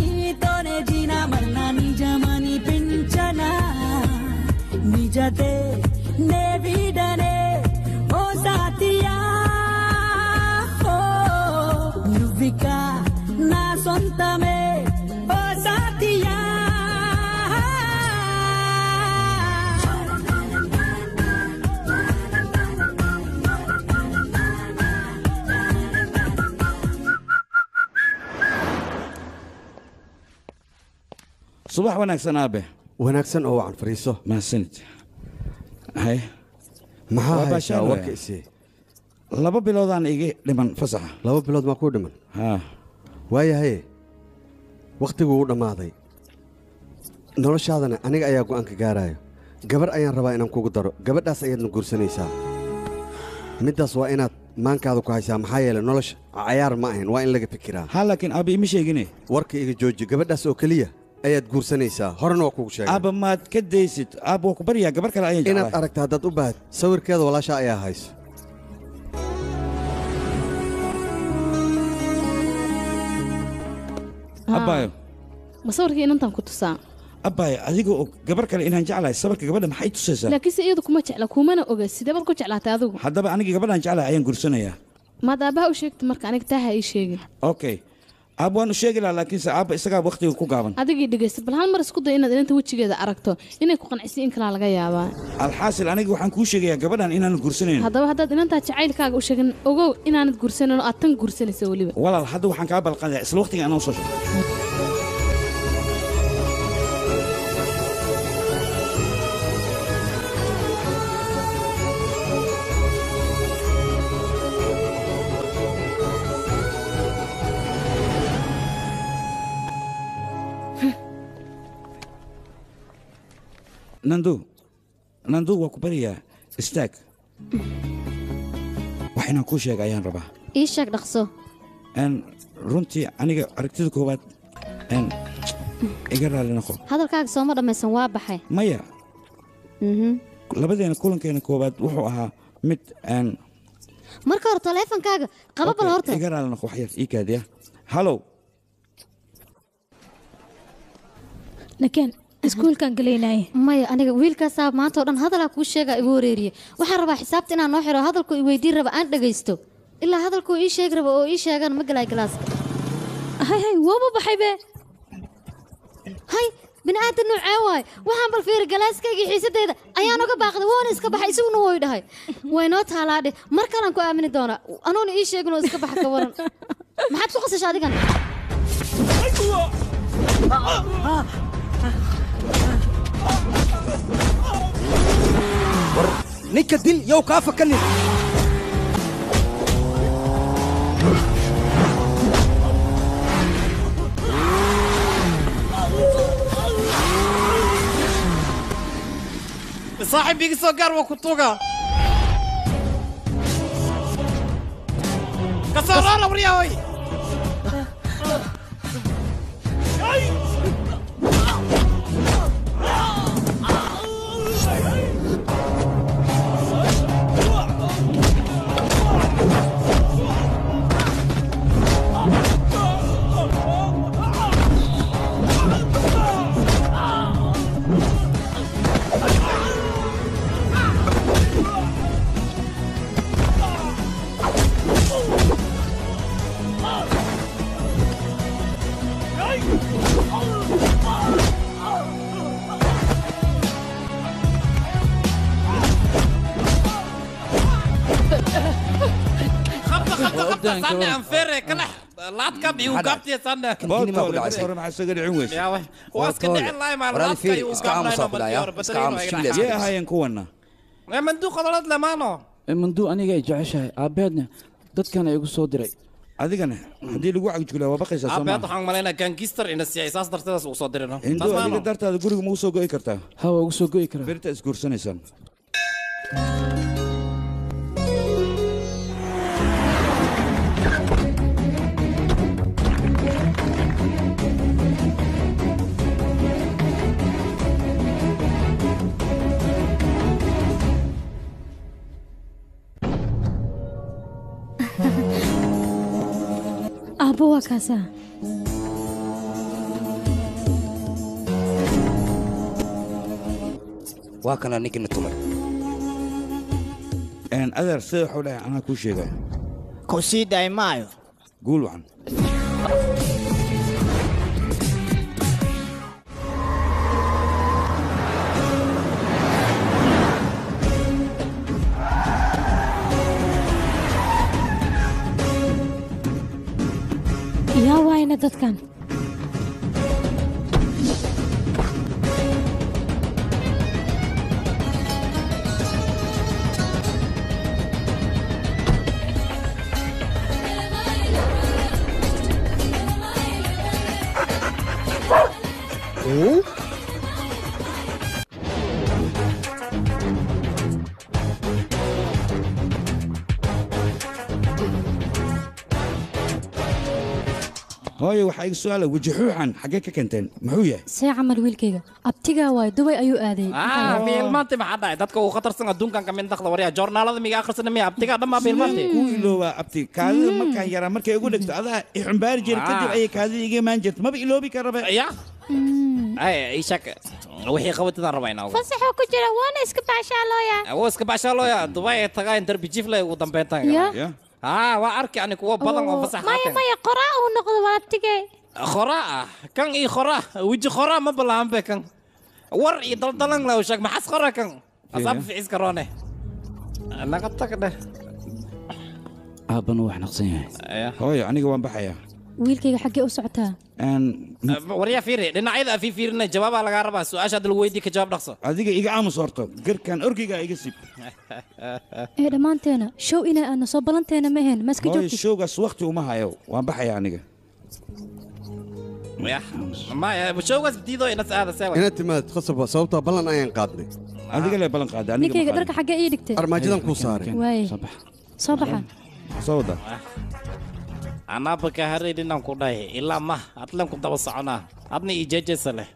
निजते Africa, na sontame, oh Satia. subax wanaagsan aabe wanaagsan oo wacan fariiso mahadsanid hay maxaa haysaa warkiisii 2 biloodaan iga dhiman fasaxa 2 bilood ma ku dhiman waayahay waqtigu uu dhammaaday noloshaadana aniga ayaa go'aanka gaarayo gabar ayaan rabaa inaan kugu daro gabadhaas ayaadna guursanaysaa middaas waa inaad maankaada ku haysaa maxaa yeelay nolosha cayaar ma ahayn waa in laga fikiraa laakiin aabe ima sheegine warka iga jooji gabadhaas oo keliya ayaad guursanaysaa horena waa kugu sheegay aaba maad ka daysid aaba waa ku baryaa gabar kale ayaan inaad aragta haddaad u baahad sawirkeeda walaasha ayaa hayso abbaayo ma sawirkii inantaan ku tusaa abbaayo adiga oo gabar kale inaan jeclahay sawirka gabadha maxay tusaysaa laakiinse iyadu kuma jecla kumana oga sidee baad ku jeclaatay adigu haddaba aniga gabadhaan jeclahay ayaan guursanayaa maad aabbaha u sheegta marka aniga taa ha ii sheegin okay aab waan u sheegi lahaa laakiinse aabba isagaa waqtiga ku gaaban adigii dhegaysta bal hal mar isku day inaad inanta wejigeeda aragto inay ku qancisiin in kalaa laga yaabaa alxaasil aniga waxaan kuu sheegayaa gabadhan inaanad guursanayn haddaba haddaad inantaa jacaylkaaga u sheegin ogow inaanad guursanin oo aad tan guursanaysa weliba walaal hadda waxaan kaa balqadaa isla waqtiga anoo soo sheego nandu waa ku baryaa istaag wax inaan kuu sheega ayaan rabaa ii sheeg dhaqso runtii aniga aragtida koowaad iga raalli noqo hadalkaaga sooma dhammaysan waa baxay maya labadeena kulankeena koowaad wuxuu ahaa mid marka hore taleefankaaga qaba bal horta iga raalli noqo waxyar ii kaadiya halow nakeen iskuulkan galeynaaye maya aniga wiilkaasaa maanta oo dhan hadalaa kuu sheegaa igu wareeriye waxaan rabaa xisaabta inaan noo xiro hadalku i weydiin raba aan dhegaysto ilaa hadalkuu ii sheegi raba oo ii sheegaan ma galaay galaaska hay waaba baxay be hay bini'aadam nuucee waay waxaan bal fiiri galaaskaygii xiisadeyda ayaan uga baaqday woona iska baxay isaguna wuu i dhahay waynoo taalaadhe mar kalaan ku aamini doonaa anuuna ii sheegin oo iska baxa ka waran maxaad ku qasasha adigan ninka dil yow kaa fakanin صاحب يجي سوغار وكتوغا كسرنا ورياوي صنع انفير كلح لا تكبي وقبتي صنع كنتي ما ولا صار مع السجل عويش يا وي واسكت الله ما راسك يا هاي نكونا يا مندو قدرت لمانو مندو aniga ay jeceshahay aabeedna dadkan ay ugu soo diray adigana hadii lagu cagjulaa waa baqaysaa Soomaaliya aabeed waxaan maleynaa gangster in siyaasaas darteedas uu soo dirino indoo adiga dartaada guriga ma u soo go'i kartaa ha waa ugu soo go'i karaa birta isguursanaysaan aabbo waa kaasaa waa kana ninkina tumay adeer sida waxuu dhahay anaa kuu sheegaya ku sii daay maayo قول وعن yaa waayna dadkan هاي وحاجة سؤال وجحوحا حاجة كنتين محوية see camal wiilkayga abtigaa waay dubay ayuu aaday biilmaanti maxaa dhacay dadka uu khatarsan adduunkan ka mid noqda waryaa joornaalada miga akhrisana miya abtigaa dhammaa biilmaanti ku ilooba abti kaadida markaan yaraa markay ugu dhigto adaa ixumbaari jira kadib ayay kaadida iga imaan jirta maba iloobi karaba ya ay ishak wixii qabatidaan rabaa inaa fasaxoo ku jira waana iska baashaalooya wuu iska baashaalooya dubay ay tagaan darbi jifle ugu dambeyntaan waa arki ani kuwa badan oo fasax maya qoraa uu noqdo waabtigee qoraa kan ii qoraa weji qoraa ma balaanbe kan war ii daldalan la sheeg maxas qoraa kan asaab fiis karoone naga tagde aabban wax naqsan yahay hooyo aniga waan baxayaa wiilkayga xaggee u socotaa waryaa fiiri dhinacyada afi fiirina jawaabaa lagaa rabaa su-aasha hadda lagu weydii ka jawaab dhaqso adiga iga aamus horto garkan orgiga iga sib dhammaanteena show inay aadna soo ballanteena ma ahayn ma iska joogtid showgaas waqti uma hayo waan baxayaa aniga showgaas diido inas aada sewa inaad timaad khasaba sababtoo ballan ayaan qaadnay adiga le ballan qaada ninkayga dharka xaggee ii dhigtay armaajadan kuu saaray waaye soo baxa soo wada anaaba ka hareerinaan ku dhahay ilaa ma adlan ku daba soconaa adna ii jeejeysa leh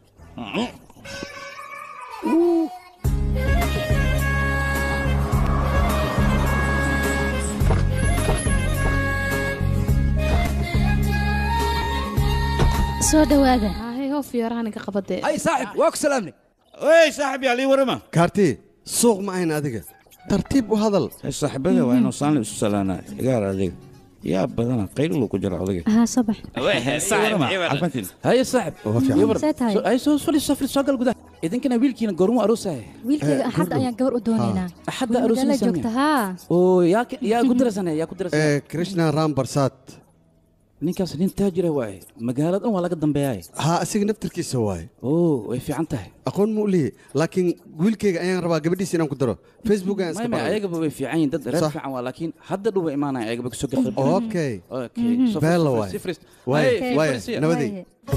soo dhawaada hoof yarahan ka qabadee ay saaxib waa ku salaamnay oy saaxib yaa lii warama kaarti suuq ma ahayn adiga tartiib u hadal saaxibada waa inuu saanle isu salaanaa igaar adiga يا بدنا قيلوا كجرا عليك ها صباح هاي صاحب هاي سولي سفر سوقل قدا إذا كنا ويلكينا قرمو أروسه ويلكي أحد أيام قبر أدونينا أحد أروسه جوكتها أو يا قدرة سنة يا قدرة سنة كريشنا رام برسات ninkaas nin taajira waay magaalada waa laga dambeeyay ha asiga naftirkiisa waay way fiican tahay aqoon mu leeyahay laakiin wiilkayga ayaan rabaa gabadhiisa inaan ku daro facebook aan iska baray ayaga way fiican yihiin dad reer fiican waa laakiin hadda dhuba imaanaya ayaga ku soo gaqib okay bella waay nabadii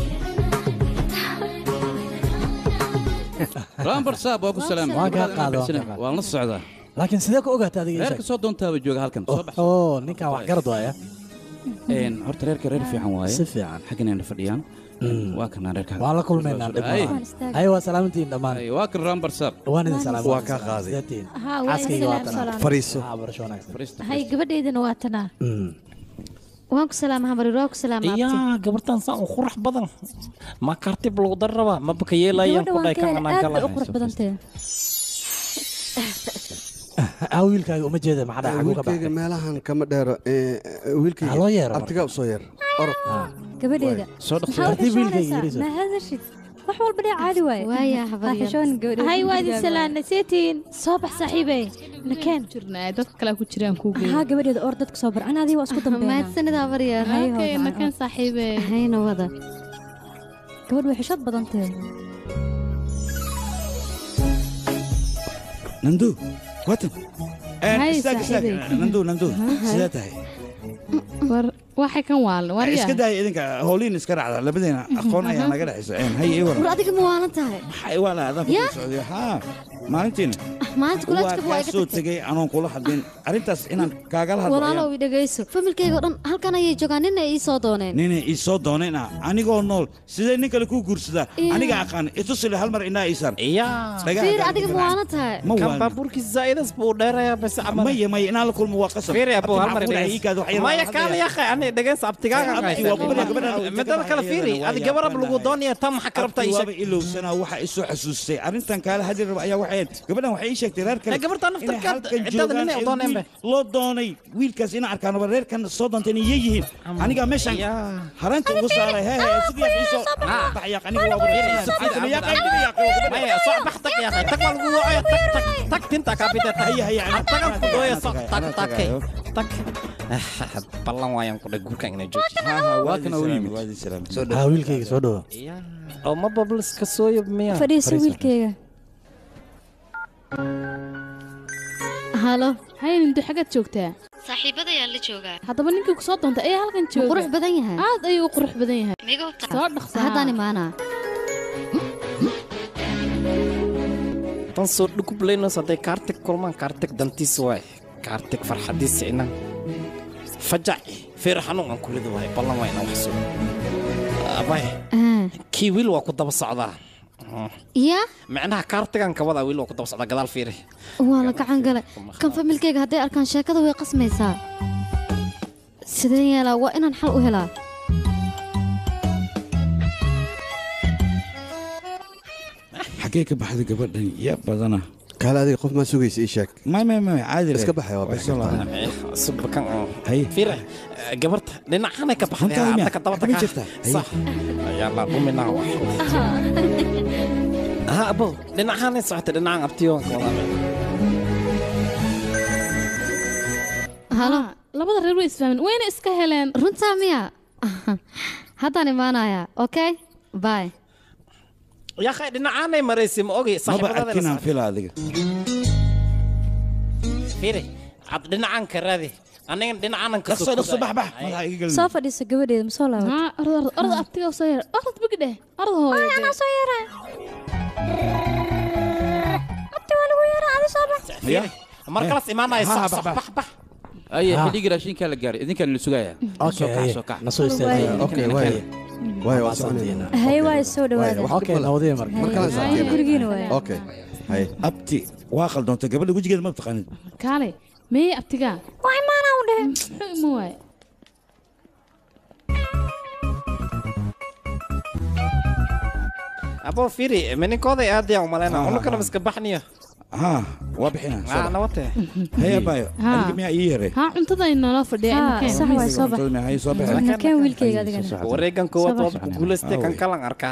rambar saab waa ku salaam waa ka qaado waa la socdaa laakiin sidee ku ogaatay adiga reerka soo doontaaba jooga halkan soo bax ninka wax garad waaya horta reerka reer fiican waaye si fiican xaggana fadhiyaan waa kana reerka waa la kulmaynaa ay waa salaamantiin dhammaan waa kan rambar saab waan idin salaam waa ka qaaday xaaskayga waa tanaa fariiso hay gabadheydana waa tanaa waan ku salaamaha bari waa ku salaamaha yaa gabartan saan u qurux badan ma kartib lagu darraba ma baka yeelayaan ku dhay kan anaan kala u qurux badantee wiilkaaga uma jeeda maxaa dhaca wiilkayga meelahan kama dheero wiilkayga loo yeero abtiga u soo yeer orod gabadheeda soo dhaqsatay wiilkayga yariso ma hadashid wax walba dhee caadi waaye waaya habaryan hay waa idin salaana seetiin soo bax saaxiibey nakeen jirnaa dadka kale ku jiraan ku geey ha gabadheeda or dadka soo bar anaadii waa isku dambeeyay maadsanida habaryan hay nakeen saaxiibey hayna wada gabadh way xishad badantee nanduu watan nanduu sidee tahay waxay kan waalna war iska daay idinka howliin iska raacda labadeena aqoon ayaa naga dhaxaysa hay ay waran war adiga ma waalan tahay maxay wala adan ku socday ha maalintiin maanta kulaadka waa soo tagay anoon kula hadlin arintaas inaan kaagala hadlo walaalo ii dhageyso familkayga dhan halkan ayay joogaan nin ay soo dooneen anigoo nool sidee nin kale ku guursadaa aniga aqaan itusile hal mar inaa iisan fiir adiga ma waalan tahay kan baabuurkii zaa'idas buu dheerayaa bas amal maya inaan la kulmo waa qasab fiir abo hal mar maya kaala yaa akhay ani ani dhageys abtigaaga midada kale fiiri adi gabarab lagu doonaya tan maxaa ka rabtaa waaba ilowsanaa waxa isoo xasuustay arrintan kaala hadii raba ayaa waxay gabadhan waxay ii sheegtay reer kale gabartan naftarkeed cidada nin ay dooneen loo doonay wiilkaas ina arkaan reerkan soo doonteen inay yihiin aniga meeshan haranta ugu saaray sidii xiiso baxyaq aniga waa maya soo baxtag ya tag wal ugu waay tag tinta ka bidata هيا tag ku dooya tag ballan waayaan ku dhagurkan inay jooji waa kana weyni wiilkayga soo dhawo oo ma bubbles ka soo yab miya fadhiiso wiilkayga halo hay intu xagaad joogtaa saaxiibada ayaa la joogaa haddaba ninkii ku soo doontay ayaa halkan jooga qurux badan yahay aad ayuu u qurux badan yahay soo dhaqsa haddaan imaanaa tan soo dhugub leyno saday kaartig kulmaan kaartig dantiis waay kaartig farxadiis inan fajac feer xanuun aan kulido waay ballan waa inaan wax soo abay kii wiil waa ku daba socdaa ya macnaha kaartigan ka wada wiil waa ku daba socdaa gadaal fiiri waa la gacan galay kan familkayga hadday arkaan sheekada way qasmaysaa sideen yeelaa waa inaan xal u helaa حكي كبحد قبل يا بدنا قال هذه قف ما سويس إيشك ما عادي بس كبح يا بس سبكان هي فيره قبرت لأن أنا كبحد أنت كتبتك صح يلا قومي ناو ها أبو لأن أنا صحت لأن أنا أبتيون هلا labada reer way isfahmeen wayna iska heleen runtaa miya haddaan imaanayaa okay bye يا أخي دينا مريسي ما أوجي صاحب هذا ما أكينا في هذا فيري عبد دينا عن كرادي أنا دينا عن كسر الصباح بح صافة دي سجودي مسولة ها أرض أبتي وصير أرض بقدة أرض هو أنا صيرة أبتي ولا ويرة على صباح فيري مركز إمامة صح بح أي حديقة راشين كان لقاري إذن كان السجايا أوكي نصوص أوكي واي واسعين هاي واي السودة واي اوكي نودي مركز اوكي هاي ابتي واخل دونت قبل وجهي ما بتقني كالي مي ابتيغا واي ما انا وده مو واي ابو فيري من كودا ادي ومالنا انا كنا مسكبحني ها وابحنا انا وته هيا بايو ادي ما ييري ها cuntada inoo fadhiya in صح واي صباح هي صباح كان ويلكيga adigana wareegan kowaad oo ku guuleystay kan kalan arkaa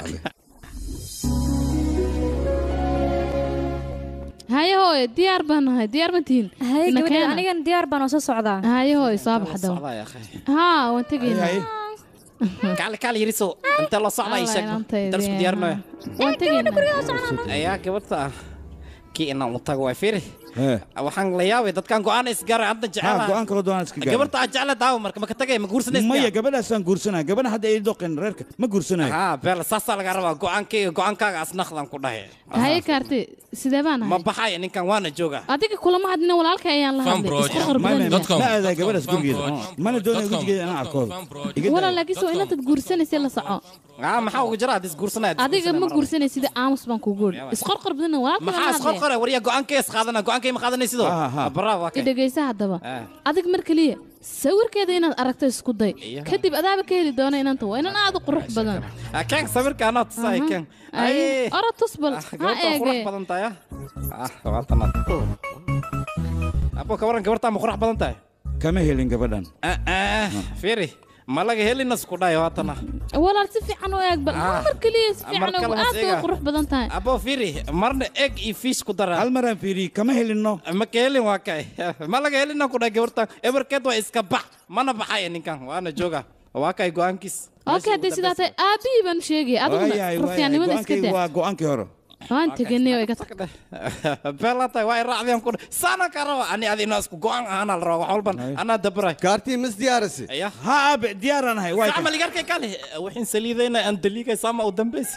hayo hooy diyaar baan nahay diyaar ma tihiin hayo gabadha anigan diyaar baan oo soo socdaa hayo hooy soo baxdo ha waan tegaynaa kaali yiriso inta la socda ay sheeg darsku diyaarno waan tegaynaa ayaa gabadha kii inaan u tago way fiiri waxaan la yaabay dadkan go'aan isgaaray hadda jecelahay go'aan kala doonaa iska gaaray gabarta jecel daaw marka ma ka tagay ma guursanaysaa maya gabadhaasaan guursanaa gabadha hadda ay doqin reerka ma guursanay ha beel saasa laga rabaa go'aankaaga asnaqdan ku dhahay haye kaarti sidee baan ma baxay ninkan waana jooga adiga kulama hadina walaalka ayaan la hadlay ma aada gabadhaas gurigeeda mana doonay gurigeeda inaan arko wala laakiin soo inaad guursanaysaa la soco maxaa ugu jira adis guursanay adiga ma guursanay sida aamus baan ku gool isqorqor badan walaalka maxaa isqorqor wariya go'aankees qaadana go'aankay ma qaadanaysido bravo dhageysa hadaba adig mar kaliya sawirkeeda inaad aragto isku day kadib adaaba ka heli doona inaanta waa inaan aad u qurux badan kan sawirka anaa tusay kan ay ora tusbal ha eege qurux badan tahay waaltana abo kawaran gabarta ma qurux badan tahay kama helin gabadhan fiiri ma laga helin isku dhayo haatana walaal si fiican u eeg bal mar kaliya si fiican oo aad u qurux badan tahay abo fiiri marna egg iyo fish ku dara hal maran fiiri kama helino ma ka helin waa kay ma laga helin ku dhayo gabarta eberkeed waa iska bax mana baxay ninkan waana jooga waa kay go'aankiis okay hadii sidaas aabi baan sheegay adiguna rufiyaanimada iska daa waa go'aankii hore waan tagaynay oo iga beelata waa raacdeen ku sana karawa ani adina isku go'aan ahana la rabo walban ana dabray kaarti mis diyaarasi ha diyaaranahay waa amal garkay kale waxin saliidayna aan daliigay sama u dambeys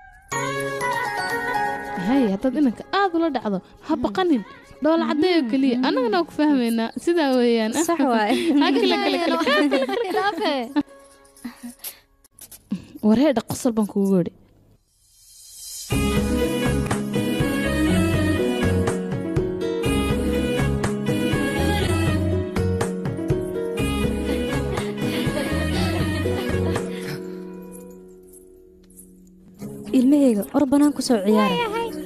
hay hadad inanka aad ula dhacdo ha baqanin doola cadeeyo kaliya annagana ku fahmaynaa sidaa weeyaan sax waay kale wareedha qosol baan kugu goodhi ilmahayga or banaan ku soo ciyaara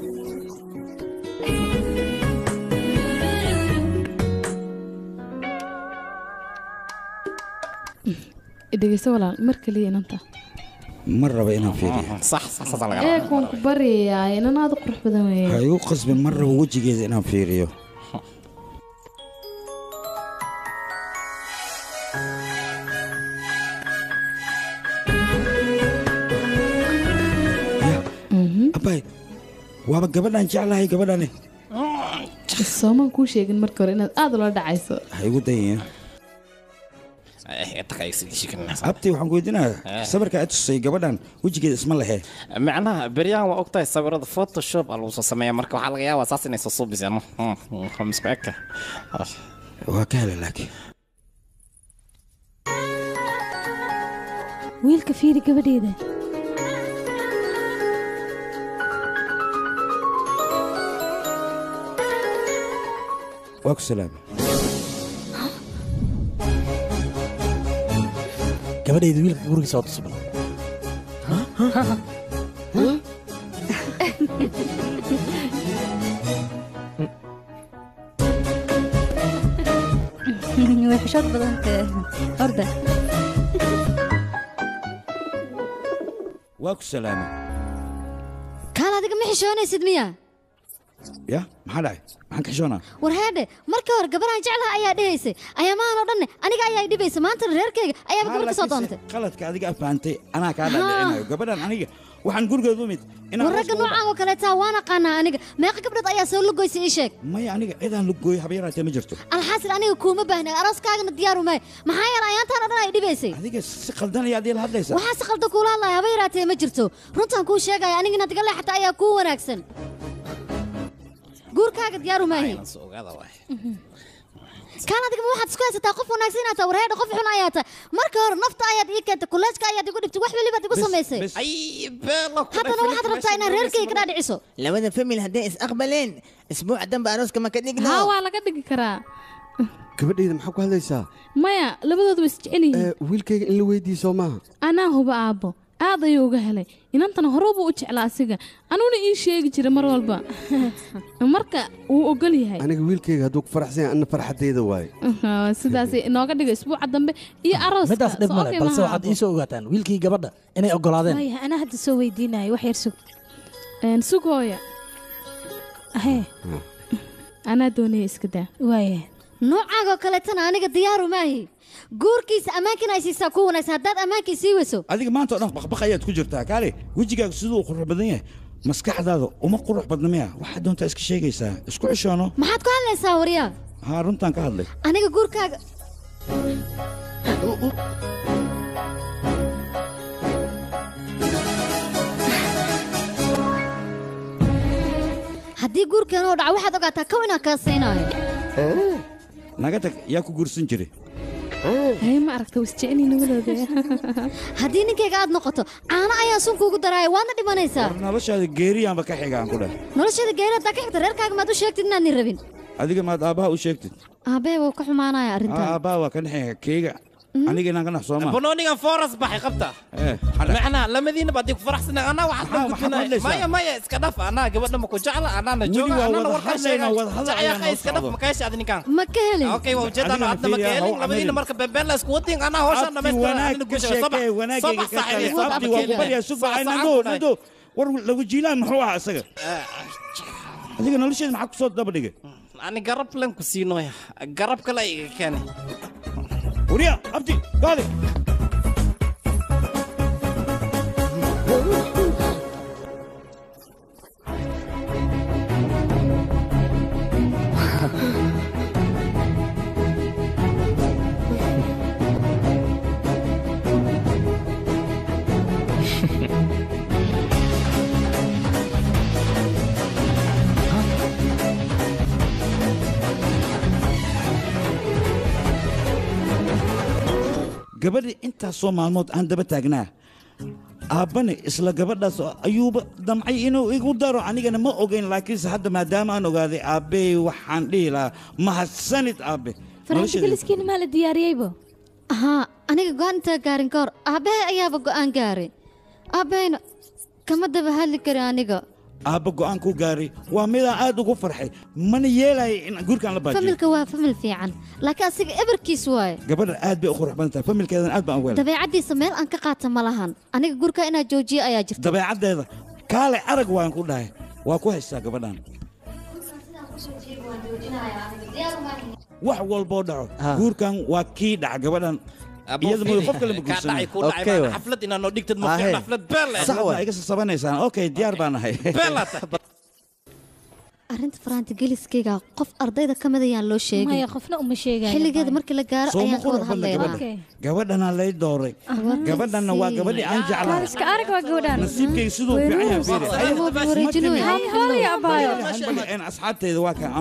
dhegeyso walaal mar kaliya inanta mar raba inaan fiiriyo صح kun ku bariyaa inaan aad u qurux badan weeye ha igu qasbin mar raba wejigeeda inaan fiiriyo abay waaba gabadhan jeclahay gabadhani soomaan kuu sheegin marka hore inaad aad ula dhacayso ha igu dayin abti waxaan ku weydiinayaa sawirka aad tusay gabadhan wejigeeda isma lehe macnaha beryaan waa ogtahay sawirada photoshop aa lagu soo sameeya marka waxaa laga yaabaa saas inay soo suubisaan misku eka waa ka hela laakiin wiilka fiiri gabadheeda waa ku salaama gabadhayda wiilka gurigiisa oo tusban way xishood badantee orda waa ku salaama kaal adiga ma xishoonaysid miya ya maxaa dhacay maxaan ka xishoonaa war heedhe markii hore gabadhaan jeclaha ayaa dhehaysay ayaamahan oo dhanne aniga ayaa i dhibaysa maantana reerkayga ayaaba gabar ka soo doonatay qaladka adiga afahantay anaa kaa dhaadhicinayo gabadhan aniga waxaan gurigeedu umid war ragga noocaan oo kaleetaa waan aqaanaa aniga meeqa gabdhood ayaa soo lugoysay ii sheeg maya aniga cidaan lugooyo haba yaraatee ma jirto alxaasil aniga kuuma baahna arooskaagana diyaaru maayo maxaa yeelay ayaantaan oo dhan ay dhibaysay adiga si qaldan ayaad ila hadlaysaa waxaa si qaldan kuula hadlaya haba yaraatee ma jirto runtaan kuu sheegaya anigina adiga leexata ayaa kuu wanaagsan guurkaaga diyaaru maahi kaan adiga ma waxaad isku haysataa qof wanaagsan inaad tahay warheedha qof xun ayaa tahay marka hore nafta ayaad ii keentay kuleejka ayaad igu dhibtay wax welibaad igu samaysay haddana waxaad rabtaa inaad reerkayga ka dhaadhiciso labada famil hadday is aqbaleen isbuuca danba arooska ma ka dhigno haa waa laga dhigi karaa gabadhayda maxaa ku hadlaysaa maya labadoodu way isjecel yihiin wiilkayga in la weydiiso maaha anaa huba aabbo aad ayuu uga helay inantana horuuba u jeclaa asiga anuuna ii sheegi jira mar walba marka wuu ogol yahay aniga wiilkayga hadduu ku faraxsan yahay anna farxadeyda waaye sidaas inooga dhiga isbuuca dambe iyo arooska midaas dhib male balse waxaad ii soo ogaataan wiilkii gabadha inay ogolaadeen maya anaa hadda soo weydiinayo wax yar sug sug hooya anaa doonaya iska daa waaya noocaagoo kaleetana aniga diyaaru maahi guurkiisa ammaankiina ay siisaa ku wanaagsan haddaad ammaankii sii weyso adiga maanta oo dhan baqbaq ayaad ku jirtaa kaale wejigaagu siduu qurux badan yahay maskaxdaada uma qurux badna miya waxaad doontaa iska sheegaysaa isku xishoono maxaad ku hadlaysaa waryaa haa runtaan ka hadlay aniga guurkaaga haddii guurkeena oo dhaca waxaad ogaataa kow inaan kaa siinaayo naga tag yaa ku guursan jiray hay ma aragta wasjecni nimadooda haddii ninkayga aad noqoto caano ayaa sun kuugu daraaya waadna dhimanaysaa noloshaada geeriyaanba ka xigaan ku dheh noloshaada geeri haddaa ka xigta reerkaaga maad u sheegtid inaad nin rabin adiga maad aabbaha u sheegtid aabbee wuu ka xumaanaya arrintan aabbaha waa ka dhexeeya keyga aniga inaan ka nax sooma banoonigan foras baxay qabta macnaha lamadiinaba haddii ku faraxsana anaa waxaad ka gudbinay maya maya iska dhaf anaa gabadha ma ku jecla anaana jooga anaana warkaan sheega jacayaqa iska dhaf ma kaasha adi ninkaan ma ka helin okay waa ujeedaan hadda ma ka helin labadiina marka bembeen la isku wadin anaa hawshan dhamaystirana anina guusha sabax abdi waa ku baryaa subaxay nando war lagu jiilaan muxuu ahaa isaga adiga nolosheeda maxaa ku soo daba dhigay ani garab lan ku siinoya garab kale iga keenay وريا أبدي قاضي gabadhi intaasoo maalmood aan daba taagnaa aabbane isla gabadhaas ayuuba damcay inuu igu daro anigana ma ogeyn laakiinse hadda maadaama aan ogaaday aabbey waxaan dhihi lahaa mahadsanid aabbe faraanti geliskiina maa la diyaariyeybo haa aniga go-aan intaa gaarin ka hor aabbahay ayaaba go'aan gaaray aabbahayna kama daba hadli kari aniga aabba go'aan ku gaaray waa midaan aad ugu farxay mana yeelay in guurkan la baajiyo familka waa famil fiican laakiin asiga ebarkiis waaye gabadha aad bay u qurux badan tahay familkeedan aad baan u weelay dabeecadiisa meel aan ka qaata ma lahan aniga gurka inaa joojiyo ayaa jirta dabeecadeeda kaale arag waan ku dhahay waa ku haystaa gabadhan wax walboo dhaco guurkan waa kii dhaca gabadhan iyada ma qof kale ma guursanay xaflad inaan noo dhigtad ma fiicna xaflad beel sax waa iga sabanaysaan okay diyaar baan ahay arrinta faraanti geliskayga qof ardayda ka mid ayaan loo sheegay maya qofna uma sheegayo xilligeeda markii la gaaro ayaan ka wada hadlaynaa gabadhana lay dooray gabadhana waa gabadhii aan jeclaa iska arag waa gabadhan nasiibkay sidoo fiican yahay fiiri asxaabteeda waa kan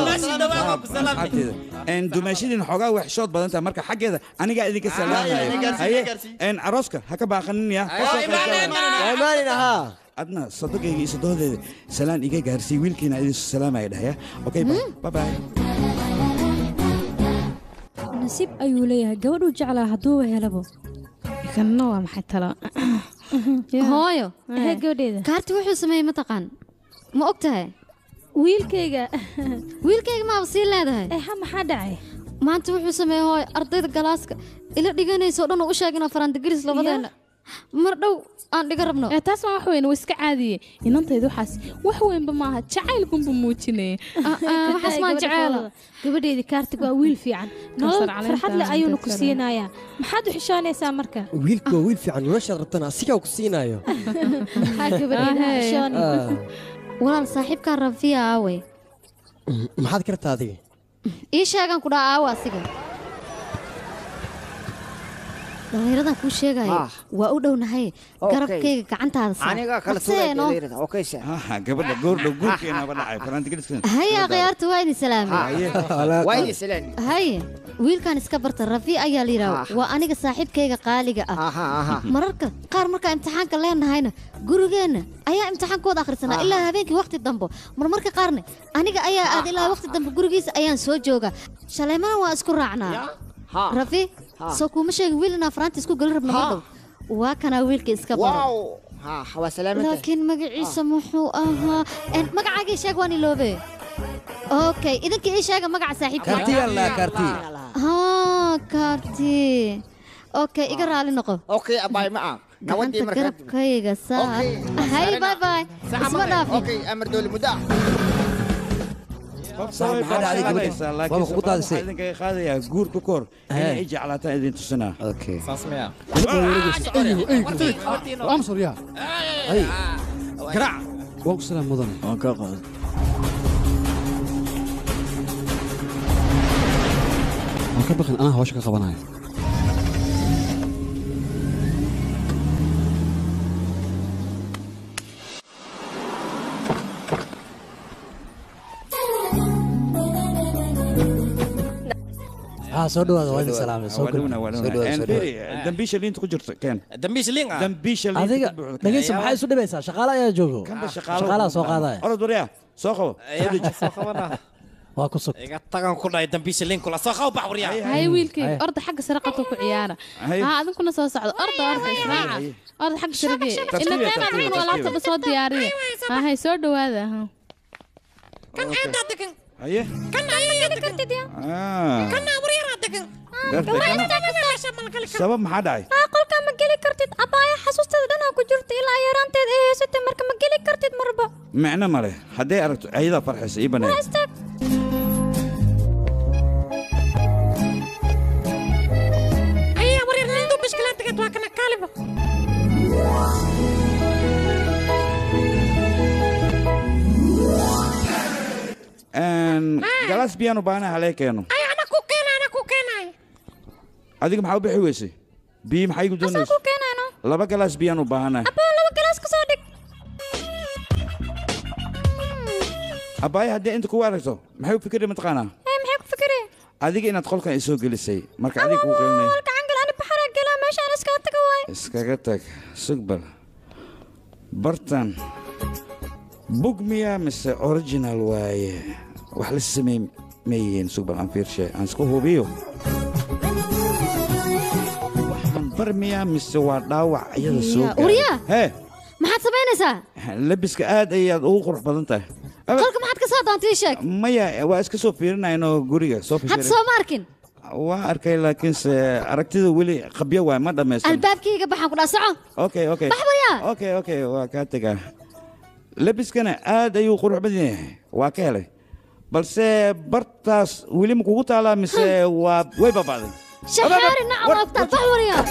aan dumaashadiin xogaa wax shood badan tahay marka xaggeeda aniga idinka salaamayo haye arooska ha ka baaqanin ya imaaninaha adna sadaqayga iyo sadoodeeda salaan iga gaarsiiy wiilkiina idin salaamaya dhahaya okay bye bye nasiib ayuu leeyahay gabadhuu jeclaa hadduuba helabo kanna waa maxay talo hooyo gabadheeda kaarti wuxuu sameeyey mataqaan ma og tahay wiilkayga maaba sii leedahay ha maxaa dhacay maanta wuxuu sameeyey hooyo ardayda galaaska ila dhiganayso dhan u sheeg inaa farantigiris labadeena mar dhow aan dhiga rabno taas waa wax weyn waa iska caadiye inantayda waxaas wax weynba maaha jacaylkunba muujinaya waxaas maan jeceela gabadheedii kaartig waa wiil fiican nolol farxad leh ayuuna ku siinayaa maxaad u xishoonaysaa marka wiilku waa wiil fiican noloshaad rabtana asigaa ku siinayo walaal saaxiibkaa rafiya aawey maxaad ka rabtaa adiga ii sheegaan ku dhaha aawa asiga dhallinyaradan kuu sheegaya waa u dhownahay garabkayga gacantaada gabadha goordhow guurkeenaba dhacay haya khiyaarta waa idin salaamay wiilkan iska barta rafi ayaa la yidhaha waa aniga saaxiibkayga qaaliga ah mararka qaar markaa imtixaanka leenahayna gurigeenna ayaa imtixaankooda akhrisanaa ilaa habeenkii waqti dambo marmarka qaarna aniga ayaa aad ilaa waqti dambe gurigiisa ayaan soo jooga shaleymana waa isku raacnaa rafi soo kuma sheegin wiil inaa faraanta isku gelin rabno ma dhow waa kanaa wiilka iska bara laakiin magaciisa muxuu ahaa magacaagii sheeg waan iloobe okay idinka ii sheega magaca saaxiibkaarti okay iga raali noqo gacanta garabkayga saar hay bye bye isma dhaafin guurka koor inay jeclaataan idin tusinaa garaac waa ku salaam mudan waan kaa qaaday waan ka baqin anaa hawsha ka qabanayo soo dhawaada waa idin salaamay soo dambiisha liinta ku jirta keen dambiisha liin adiga dhageysa maxaa isu dhibaysaa shaqaale ayaa joogo shaqaalaha soo qaadaya orod waryaa soo qabo waa ku sug iga tagan ku dhahay dambiisha liin kula soo qabo bax waryaa hay wiilkayga orda xagga sare qabto ku ciyaara adinkuna soo socdo orda israaca orda xagga sare gee ina teen adinkuna alaabtaba soo diyaariya hay soo dhawaada kan aada degan haye kan aada kartid ya kan awriira degan sabab maxaa dhacay qolka ma geli kartid abaaya xasuusteeda dhanaa ku jirta ilaa yaraanteed ay haysatay marka ma geli kartid marba micno male hadday aragto ayadaa farxaysa ii banay ayaa wareer nindu bishkila tagad waa kana kaaliba galaas biyaan u baahanahay halee keeno ana ku keenay adiga maxaa u bixi weysay biyi maxay igu doonaysa laba galaas biyaan u baahanahay laba galaas ka soo dhig abbaaya haddii inta kugu aragto maxay u fikiraya mataqaanaa maxay ku fikiraya adiga inaad qolkan i soo gelisay marka adiga kuu qilinay iskaga tag sugbal bartan bug miyaa mise original waaye wax la sameey mayihiin sugbal aan fiirshe aan isku hubiyo waxaan bar miyaa mise waa dhaawac iyada soo uryaa hee maxaad samaynaysaa labiska aad ayaad ugu qurux badan tahay qolka maxaad ka soo doontay sheeg maya waa iska soo fiirinayno guriga soo had soo ma arkin waa arkay laakiinse aragtida weli qabyo waay ma dhammaystiran albaabkayga baxaan ku dhaa soco okay bax waryaa okay waa kaa tegaa labiskana aad ayuu qurux badan yahay waa ka helay balse bartaas weli ma kugu taalaa mise waa way babacday shaxaari nacam aftar bax waryaa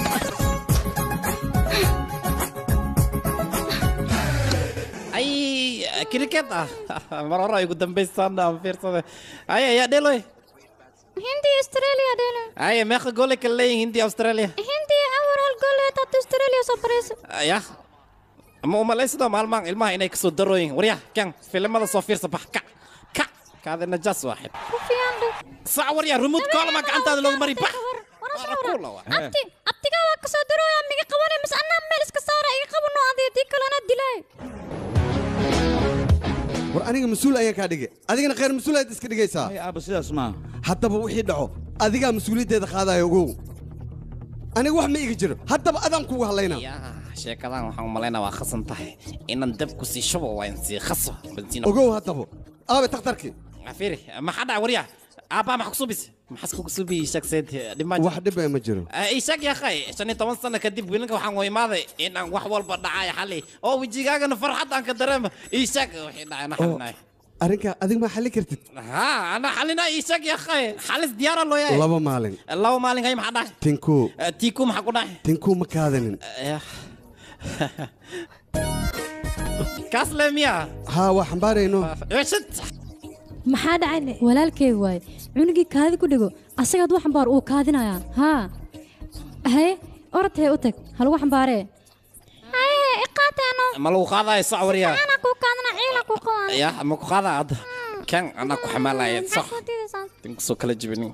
ay cricket mar hore ay ugu dambaystaan aan fiirsada ay ayaa dheeloy hindi australia dheelo ay meeqa goole kala leeyihin hindi australia hindi awar hal goole taad australia soo baraysa ya ma umalaysido maalmaan ilmaha inay kasoo darooyin waryaa kan filimada soo fiirsa bax kaada najaas waaxid sac waryaa remote colma gacantaada loogu mari bax abtiga waa kasoo darooya miga qabanay mas anaa meel iska saara iga qabano adii kalena dilay war aniga mas-uul ayaan kaa dhigay adigana khayr mas-uul ayaad iska dhigaysaa aaba sidaas maaha haddaba wixii dhaco adigaa mas-uuliyaddeeda qaadaayo ogow aniga wax ma iga jiro haddaba adaan kugu hadlaynaa sheekadan waxaan u malaynaa waa khasan tahay inaan dab ku sii shubo waa in sii khaso ogow haddaba aabe takhtarkii fiiri maxaa dhaca waryaa aabbaa maxa kusubis maxaas kugu subi sheegseed dhimaan wax dhib ma jiro sheeg yaa khay 15 sano kadib wiilanka waxaan u imaaday inaan wax walba dhacay xalay oo wajigaagana farxad aan ka dareemo sheeg wixii dhacay naxalnay arrinka adiga ma xalli kartid ana xalina sheeg yaa khay xalis diyaar loo yahay laba maalin hay maxaa dhacay tinku maxaa ku dhacay tinku ma kaadanin kaas leemiya haa waa xambaarayno maxaa dhacay walaalkay waay cunugii kaadi ku dhigo asagaad wax xambaar uu kaadinayaan haa haye orodtay u tag ha lagu xambaaree haye iqaateeno ma lagu qaadayo sac waryaa ana ku qaadana ciila ku qabaan ya ma ku qaadaa hadda kan ana ku xamaalaya sax tinku soo kala jibinin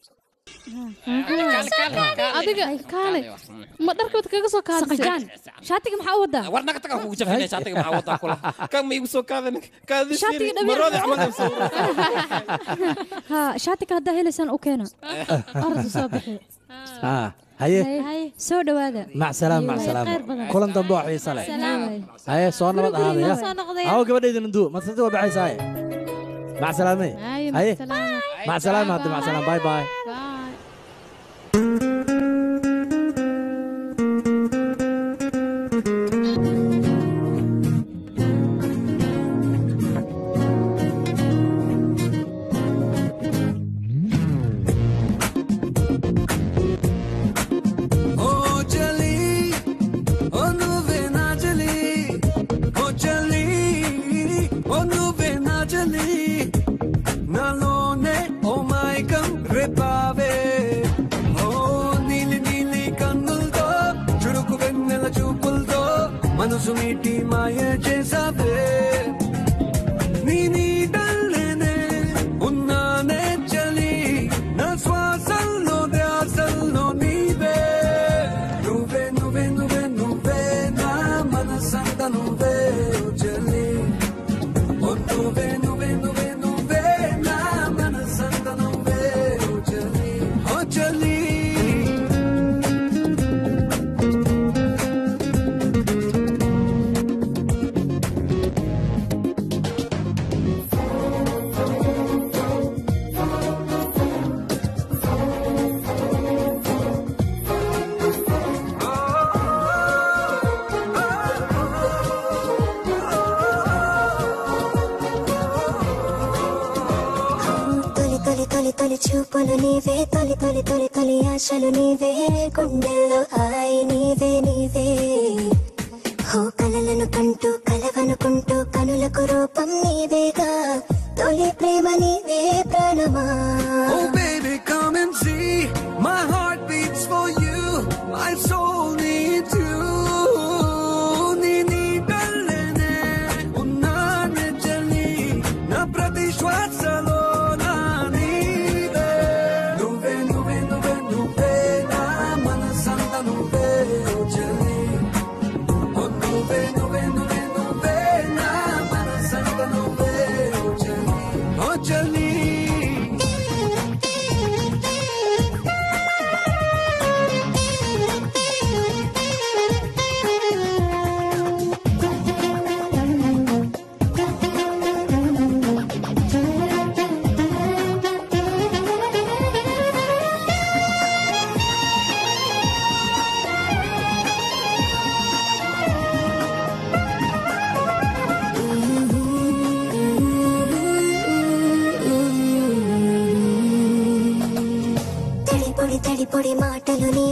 adiga kaale ma dharkood kaga soo kaadisay shaatiga maxaa u wadaa war naga taga kugu jafnay shaatiga maxaa wadaa kula kan ma igu soo kaadan kaadi shaatiga marooda camal soo ha shaatiga hadda helaysan u keeno ordu soo bixi haye soo dhawaada mac salaam kulan dambe oo xiiso leh haye soo nabad ahaadaya aw gabadheydin indu ma sidoo baxaysaa mac salaamay haye mac salaam bye bye మనసునీటి మాయ చేసావే నీ నీడల్లోనే ఉన్నానే చలి నా శ్వాసల్లో ధ్యాసల్లో నీవే నువ్వే నువ్వే నువ్వే నువ్వే నా మనసంత నువ్వే చలి నువ్వే నువ్వే నువ్వే నువ్వే నా మనసంత నువ్వే చలి ఓ చలి తొలి చూపులు నీవే తొలి తొలి తొలి తొలి ఆశలు నీవే గుండెల్లో హాయి నీవే నీవే హో కలలను కంటూ కలవనుకుంటూ కనులకు రూపం నీవేగా తొలి ప్రేమ నీవే ప్రాణమా Oh baby come and see my heart beats for you my soul needs you నీ నీడల్లోనే ఉన్నానే చలి నా ప్రతి శ్వాసలో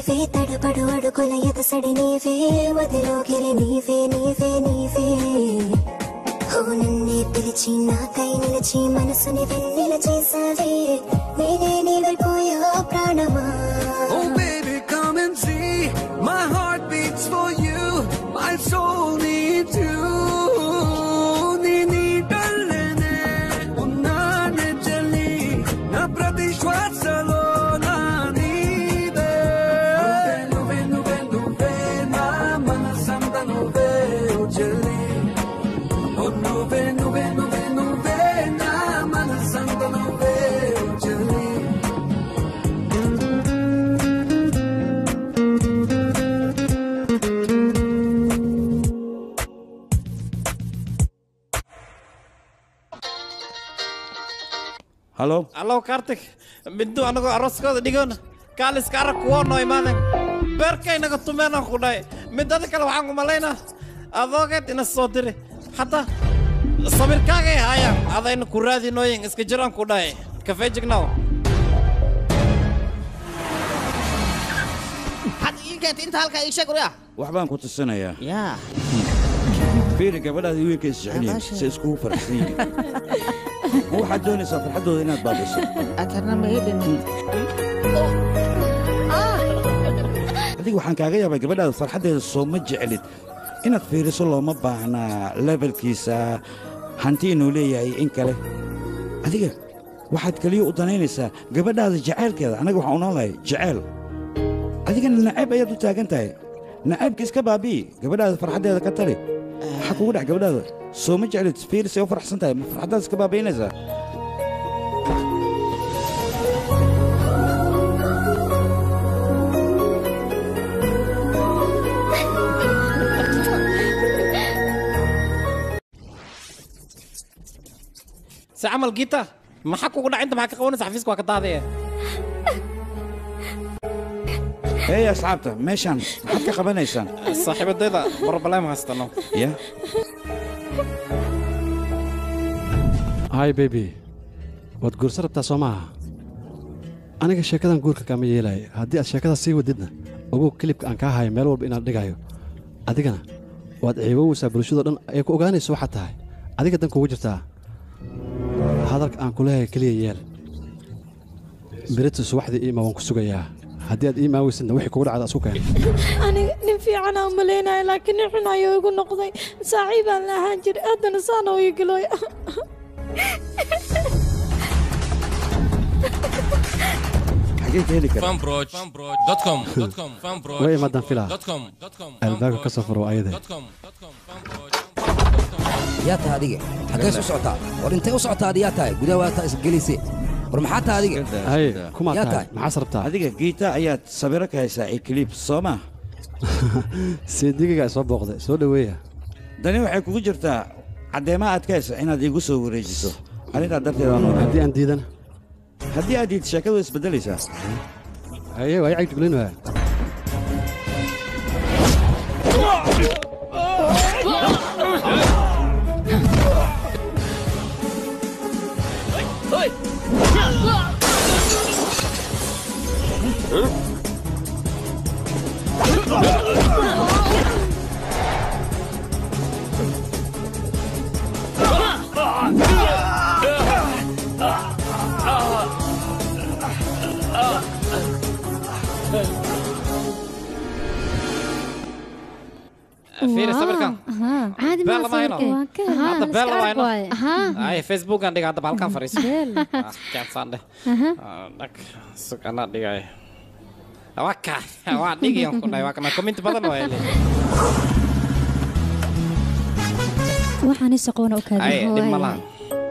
నీవే తడబడు అడుగుల ఎదసడి నీవే వదిలోగిరి నీవే నీవే నీవే ఓ నన్నే పిలిచి నాకై నిలిచి మనసుని వెన్నెల చేసావే నేనే నీవైపోయా ప్రాణమా Oh baby come and see my heart beats for you my soul needs you Nini dallene unnane challi na prati shwasalo na neede nuve nuve nuve na manasanta nuve challi oh nuve nuve nuve nuve na manasanta nuve challi Halo? Halo Kartik, bintu anago aroskooda dhigoon kaaliska arag kuwa noo imaadeen beerkaynaga tumeen aan ku dhahay midada kale waxaan ku malaynaa adoogeed ina soo diri xataa sawirkaagay haayaan adayna ku raadinooyin iska jiraan ku dhahay kafee jignaw had ii keentay inta halkaa ii sheeg uryaa waxbaan ku tusinayaa yaa fiiri gabadhaada wiilka is jeceliin si iskugu faraxsan yihiin ma waxaad doonaysaa farxaddooda inaad baabiso atana ma idhin adiga waxaan kaaga yaabay gabadhaada farxaddeeda soo ma jecelid inaad fiiriso looma baahnaa levelkiisa hanti inuu leeyahay in kale adiga waxaad keliya u danaynaysaa gabadhaada jacaylkeeda annaga waxaan u noolahay jacayl adigana nacayb ayaad u taagan tahay nacaybka iska baabi'i gabadhaada farxaddeeda ka tali maxaa kugu dhex gabadhaada soo ma jeclid fiirisay u faraxsan tahay ma farxaddaada iska baabi'inaysaa si camal giita maxaa kugu dhac inta maxaa ka qabanaysa xafiiska waa ka daadaya hey asxaabta meeshaan maxaad ka qabanaysaan saaxiibadayda problem haystano ya hay baby waad guursan rabtaa soo maaha aniga sheekadan guurka kama yeelaayo haddii aad sheekada sii wadidna ogow kilibka aan kaa hayo meel walba inaad dhigayo adigana waad ciiboweysaa bulshadoo dhan ay ku ogaanayso waxaad tahay adiga dan kugu jirtaa hadalka aan ku leeyahay keliya yeel berito subaxdii iima waan ku sugayaa haddii aad iimaa weysidna wixii kugu dhacda isku keen aniga nin fiican aan malaynayo laakiin nin xun ayuu igu noqday saaxiibaan la ahaan jiray haddana saana u igilooy way imaadaan filaa albaabka ka soo furo ayade yaa tahay adiga xagees u socotaa war intee u socotaa adi yaa tahay gudaha waa taa isgelise war maxaa tahay adiga hay kumaa tahay maxaas rabtaa adiga giita ayaad sawiro ka haysaa ee kiliib soo maa seedigiga soo booqday soo dhoweeya dani waxay kugu jirtaa caddeemaha aad ka haysa inaad iigu soo wareejiso arrintaa darteeda haddii aan diidana haddii aad diid sheekadu way isbeddelaysaa haye waa cagduglinaya fiiri sawirkan عادي beel ما lama hayno صورك hadda beel lama hayno ها ay facebook aan dhiga hadda halkan fariiso Beel. kaansaan dheh Aha. dhag sug anaa dhigay waka waa dhigayaan ku dhahay waa kana comment badan waa hele waxaan isaqoona u kaadin ay dhib ma lahan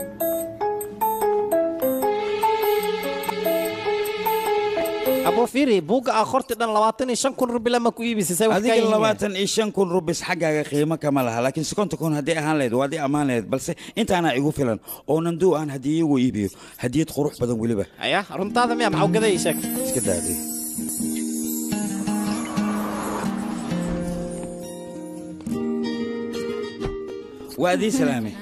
abo fiiri buugga aa qorti dhan 25,000 rubi lama ku iibisay wax ka adiga 25,000 rubis xaggaaga qiimo kama laha laakiin 50,000 haddii ahaan lahayd waad ii ammaan lahayd balse intaana igu filan oo nanduu aan haddii iyagu iibiyo hadiyad qurux badan weliba aya runtaada miya maxaa u gaday sheeg iska daadi وادي سلامي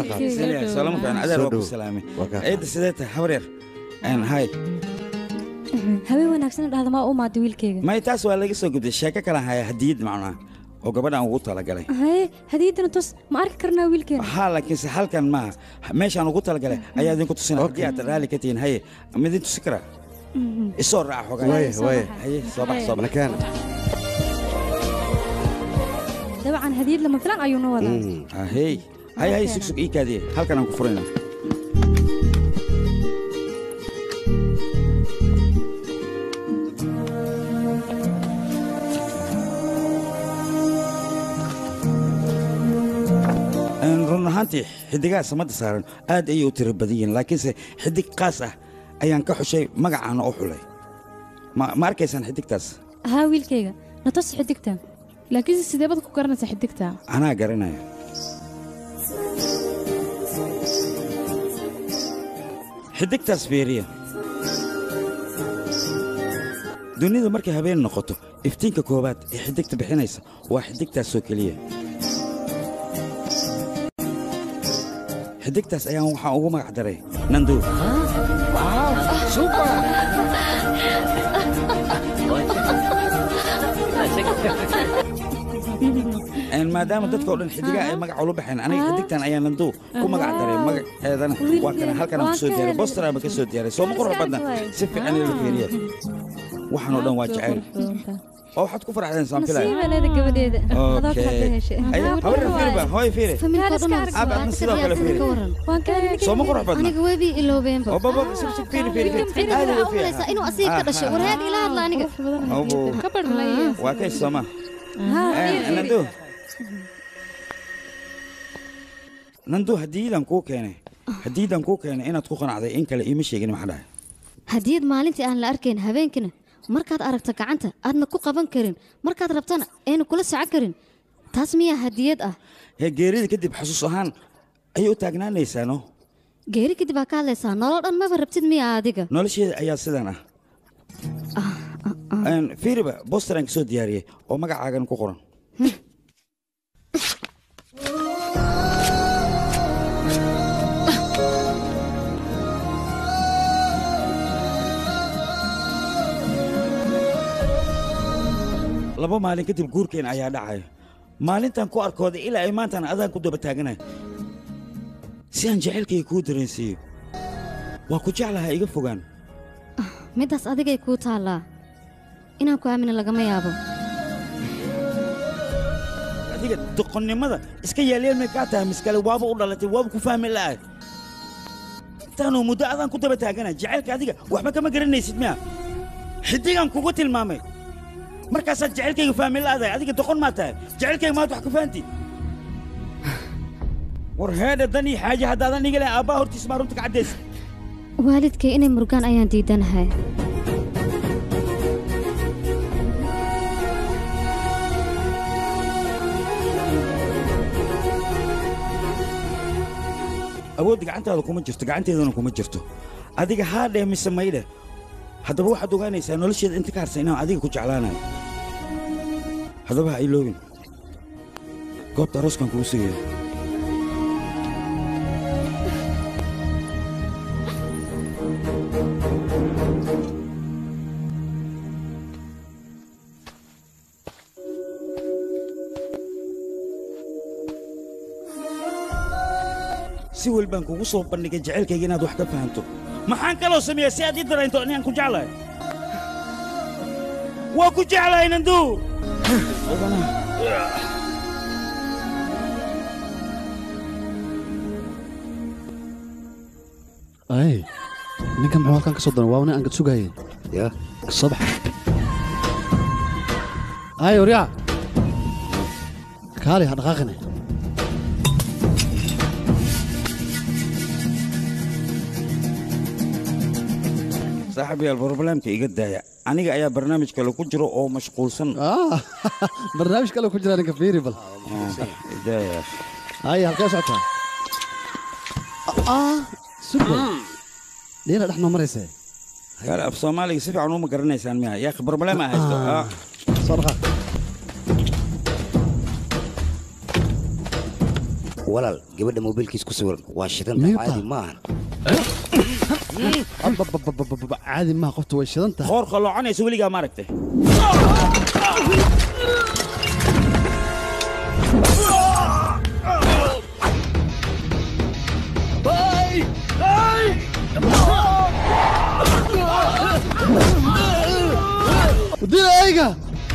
سلام كان عدل وابو سلامي ايد سيدتها حورير ان هاي habeen wanaagsan dhahda ma u maado wiilkayga may taas waa laga soo gudbay sheeko kale haya hadiyad macnaa oo gabadhan ugu talagalay haye hadiyadana tus ma arki karnaa wiilkeena ها لكن سهل كان ما ماشي أنا قلت لك أيا ذي كنت سنة دي أترالي كتير هي مدين تسكرة الصور راح وي هي صباح صباح مكان طبعا هديد لما فلان أيونا ولا هي سكسك إيه كذي هل كان كفرنا run ahaantii xidigaha samada saaran aad ayay u tiro badan yihiin laakiinse xidig qaas ah ayaan ka xushay magacaana u xulay ma arkaysaan xidigtaas haa wiilkayga na tus xidigta laakiinse sidee baad ku garanaysaa xidigta anaa garanaya xidigtaas fiiriya dunida markay habeen noqoto iftiinka koowaad ee xidigta bixinaysa waa xidigtaasoo keliya xidigtaas ayaan waxaan ugu magac daray nando maadaama dadka oo dhan xidigaha ay magac ula baxeen aniga xidigtan ayaa nando ku magac daray magaceedana waa kana halkan aan ku soo diyaaray boster aan ka soo diyaaray soo ma qurux badna si fiican ila fiiriya waxaan oo dhan waa jacayl oo waxaad ku faraxdeen saambilay siibalada gabadeeda adoo ka heshay haween fiirba hooy fiiri aad sidoo kale fiiri waan ka soo ma qurux badna aniga webi iloobeen oo baba sib fiiri aad u fiiraysa inuu asiib ka dhashay wareed ila hadla aniga ka badhlay waa kay soma nando hadiidan kuu keenay inaad ku qanacday in kale iima sheegin maxaa dhahay hadiyad maalintii aan la arkayn habeenkina markaad aragto gacanta aadna ku qaban karin markaad rabtana aynu kula socon karin taas miyaa hadiyad ah geerida kadib xasuus ahaan ayay u taagnaanaysaa no geeri kadib aa ka hadlaysaa nolol dhan maba rabtid miyaa adiga nolosheeda ayaa sidan ah fiiriba bosteraan ka soo diyaariyey oo magacaagan ku qoran laba maalin kadib guurkeen ayaa dhacaya maalintan ku arkooday ilaa ay maantan adaan ku daba taaganahay si aan jacaylkayga kuu dareensiiyo waa ku jeclahaa iga fogaan middaas adigay kuu taallaa inaan ku aamina lagama yaabo adiga doqonnimada iska yaalyeelmay kaa tahay miskale waaba u dhalatay waaba ku fahmi la'ahay intaanoo muddo adaan ku daba taaganahay jacaylka adiga waxba kama garanaysid miya xidigaan kugu tilmaamay markaasaad jacaylkayga fahmi la'adahay adiga doqon maa tahay jacaylkayga maad wax ka fahanti war heedha dan iyo xaaje haddaadan iga lahay aabbaa hortiis maa runta ka caddaysa waalidkay inay murgaan ayaan diidanahay awoodda gacantaada kuma jirto gacanteedana kuma jirto adiga haa dheh mise maydheh haddaba waxaad ogaanaysaa nolosheeda inta ka harsan inaan adiga ku jeclaanayo haddaba ha iloobin goobta arooskan kugu sugaya si walbaan kugu soo bandhigay jacaylkayga inaad wax ka fahanto maxaan kaloo sameeyaa si aad ii daraynto inaan ku jeclahay waa ku jeclahay nando ay ninkan muxuu halkan ka soo daran waa nin aan ka sugayay ya soo baxa ay oryaa kaali ha dhaqaaqine saaxiibayaal problemka iga daaya aniga ayaa barnaamij kale ku jiro oo mashquulsan barnaamij kale ku jira ninka fiiri bal daaya ay halkee socotaa sugo leela dhex noo maraysee yaal af soomaaliga si fiican uma garanaysaan miya yaa problema haysto soo dhaqaaq walaal gabadha mobilkiis ku sawiran waa shidan caadi maahan عادي ما قفت وش انت خور خلوعنا يسوي لي ما ركته ودينا ايجا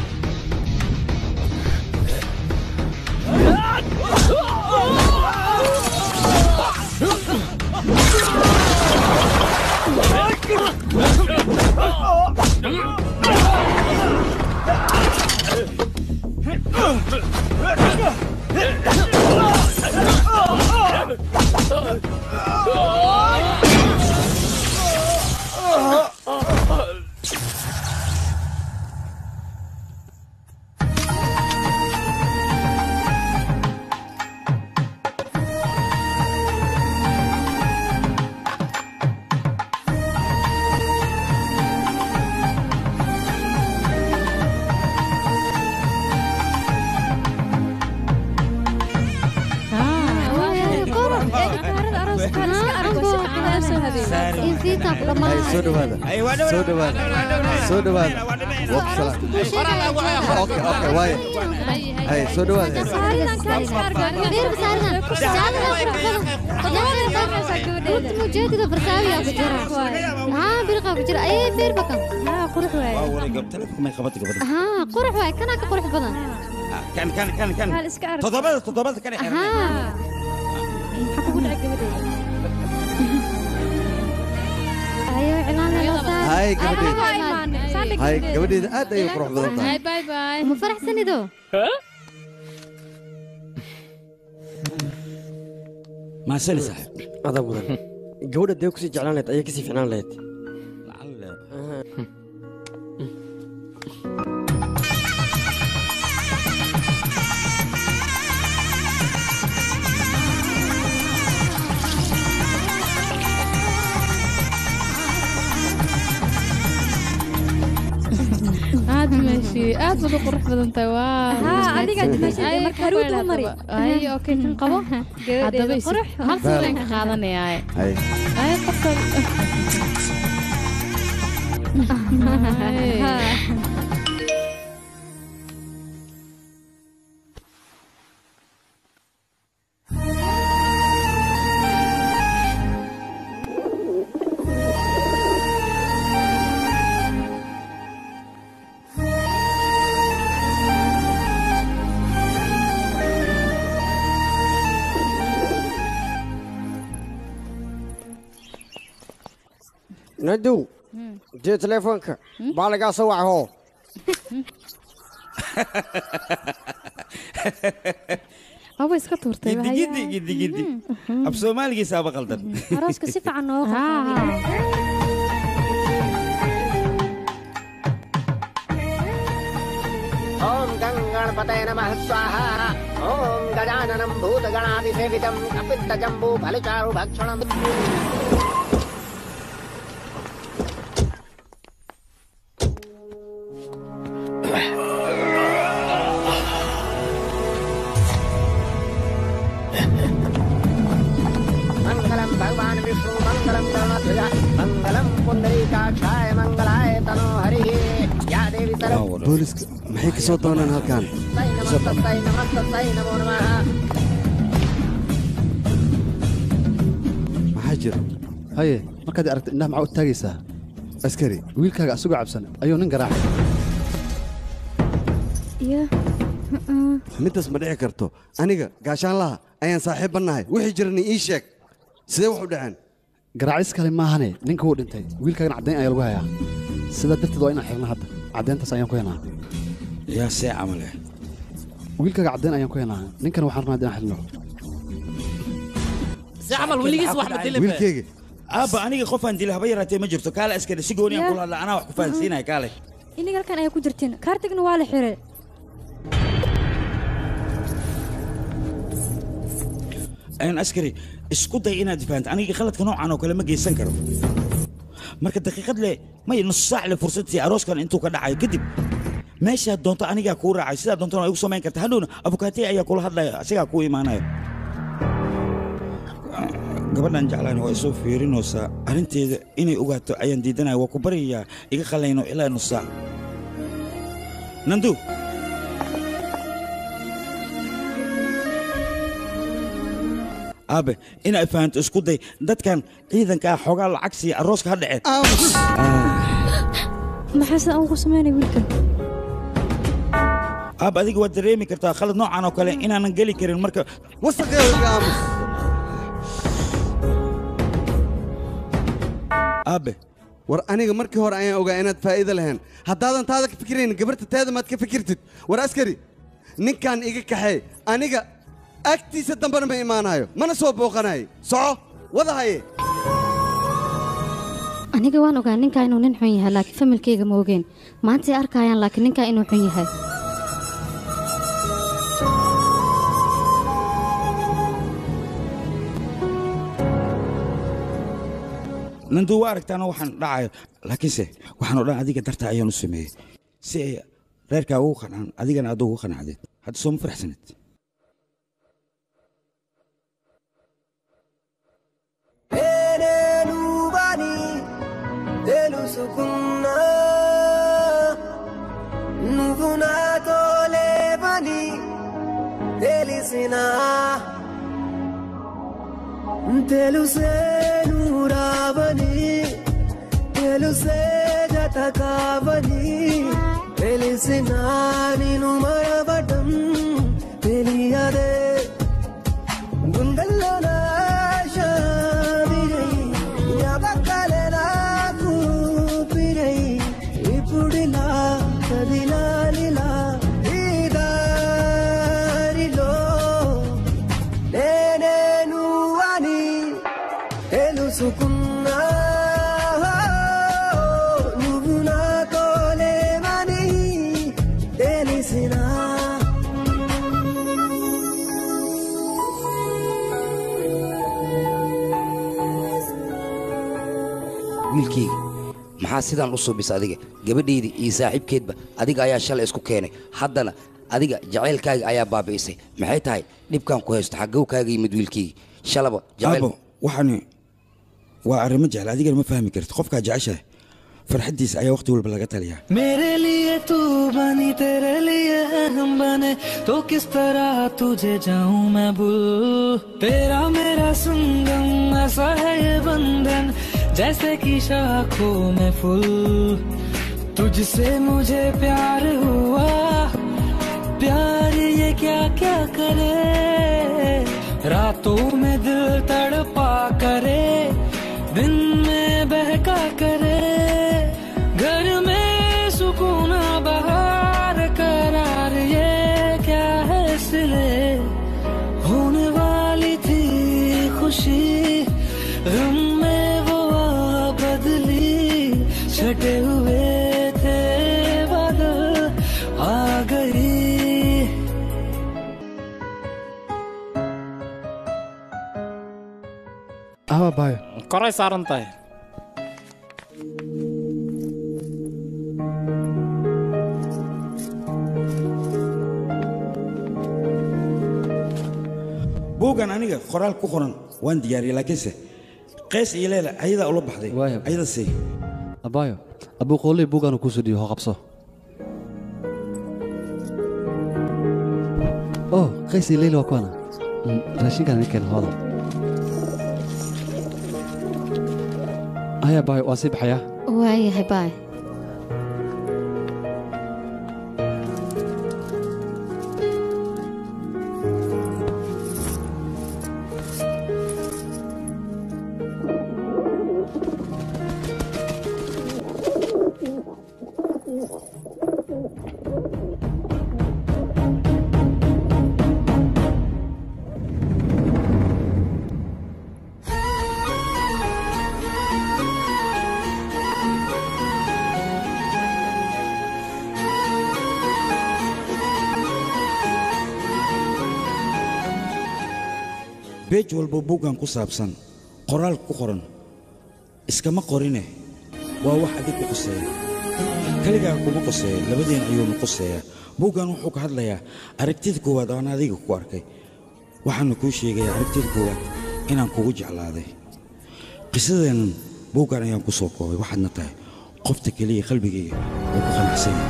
كان تضبط كان هاي قبدي هاي قبدي هذا يقرح بضبط هاي باي باي ما فرح سندو ما سني صاحب هذا مو جودة ديوكسي جعلانة أي كسي فنان ليت ماشي بدو قرح بدن توا ها adiga mashii marka haruud u mari ay okay kan qabo hadaba qurux hal sawir ka qaadanaya ay qofkan ندو جي تليفونك بالك صوع هو أبو إسكت ورتي جدي أبسو مالك سابق غلطان راسك سيف عنه ओम गंगणपतये नमः स्वाहा ओम गजाननं भूतगणाधिसेवितं कपित्तजम्बू फलचारु भक्षणम् मंगलम भगवान विष्णु मंगलम गणनाथ मंगलम पुंडरीकाक्षाय मंगलाय तनो हरि या देवी सर्व بوليس محيك صوت وانا هالكان नमो नमः محاجر هاي markaad aragtay indhaha maxaa u taagaysaa askari wiilkaaga asagoo cabsan ayuu nin garaacay midaas ma dhici karto aniga gaashaan laha ayaan saaxiib bannahay wixii jirani ii sheeg sidee wax u dhaceen garaacis kale maahane ninka wuu dhintay wiilkaagana caddayn ayaa lagu hayaa sidaa darteed waa inaan xirna hadda caddayntaas ayaan ku haynaa yaa see camale wiilkaaga caddayn ayaan ku haynaa ninkana waxaan rabnaa inaan xirno si camal weligiis wax ma dilin wiilkayga aabba aniga qof aan dila haba yaraatee ma jirto kaale askari si gooni aan kula hadla anaa wax ku fahansiinaya kaale iniga halkan ayaa ku jirtiin kaartigna waa la xiray aan askari isku day inaad fahanto aniga khaladka noocan oo kale ma geysan karo marka daqiiqad le may nus saac le fursad si arooskan intuu ka dhacayo kadib meesha doonto aniga ku raacay sida doonto ay ugu sameyn kartaa hadhowna abukaati ayaa kula hadlaya asiga ku iimaanayo gabadhan jeclaan waa isoo fiirinaysaa arrinteeda inay ogaato ayaan diidanaya waa ku baryayaa iga qalayno ilaa nus saac nandu aabe inay fahanto isku day dadkan ciidanka ah xoogaa lacag siiya arooska ha dhaceen maxaa sidaan ugu samaynay wiilkan aab adiga waad dareemi kartaa khalad noocan oo kale inaanan geli karin marka wasaqeega aamus aabe war aniga markii hore ayaan ogaa inaad faa'iido lahayn haddaadan taada ka fikirayn gabarta teeda maad ka fikirtid war askari ninkan iga kaxee aniga agtiisa dambena ma imaanayo mana soo booqanayo soco wada haye aniga waan ogaa ninkaa inuu nin xun yahay laakiin familkayga ma ogeen maantay arkayaan laakiin ninkaa inuu xun yahay nandu waa aragtaana waxaan dhacayo laakiinse waxaan oo dhan adiga dartaa ayaan u sameeyey si ay reerkaa ugu qancaan adigana aad ugu qanacdeed hadda soo ma faraxsanid తెలుసుకున్నా నువ్వు నాతో లేవని తెలిసినా తెలుసే నువ్వు రావని తెలుసే జత కావని తెలిసినా నిన్ను మరవడం తెలియదే గుండెల్లో నాశ విరై జ్ఞాపకాలే నాకు పిరై ఇప్పుడిలా కదిలాలిలా ఈ దారిలో నేనే నువ్వని తెలుసుకున్నా నువ్వు నాతో లేవని తెలిసినా wiilkayga maxaa sidaan u suubisa adiga gabadhaydii iyo saaxiibkeedba adiga ayaa shalay isku keenay haddana adiga jacaylkaaga ayaa baabi'isay maxay tahay dhibkaan ku haysto xaggowkaaga yimid wiilkayga shalaba aabo waxani waa arrimo jecel adigana ma fahmi kartid qofkaa jeceshahay farxaddiisa ayaa waqti walba laga taliyaa मेरे लिए तू बनी तेरे लिए हम बने तो किस तरह तुझे जाऊं मैं भूल तेरा मेरा संगम ऐसा है ये बंधन जैसे कि शाखों में फूल तुझसे मुझे प्यार हुआ प्यार ये क्या क्या करे रातों में दिल तड़पा करे दिन में बहका करे घर में सुकून बहार करार ये क्या है सिले होने वाली थी खुशी गम में वो बदली छटे हुए थे बादल आ गई awa bayo koray saaran tahay buuggan aniga qoraal ku qoran waan diyaariyey laakiinse qays iyo leela ayadaa ula baxday ayada sii abayo abuuqooley buuggaanu kuu soo dhiibo ho qabso oh qays iyo leyla waa kuwana raashinkaan idin keena hooda haya bayo waan sii baxayaa waayahay baay beej walba buuggan ku saabsan qoraal ku qoran iskama qorine waa wax adig ku qoseeya keligaa kuma qoseeya labadeen ayuuna qoseeyaa buuggan wuxuu ka hadlayaa aragtida koowaad oon adiga ku arkay waxaana kuu sheegayaa aragtida koowaad inaan kugu jeclaaday qisadeennan buuggan ayaan ku soo koobay waxaadna tahay qofta keliya qalbigayga oo ku qanacsan yahay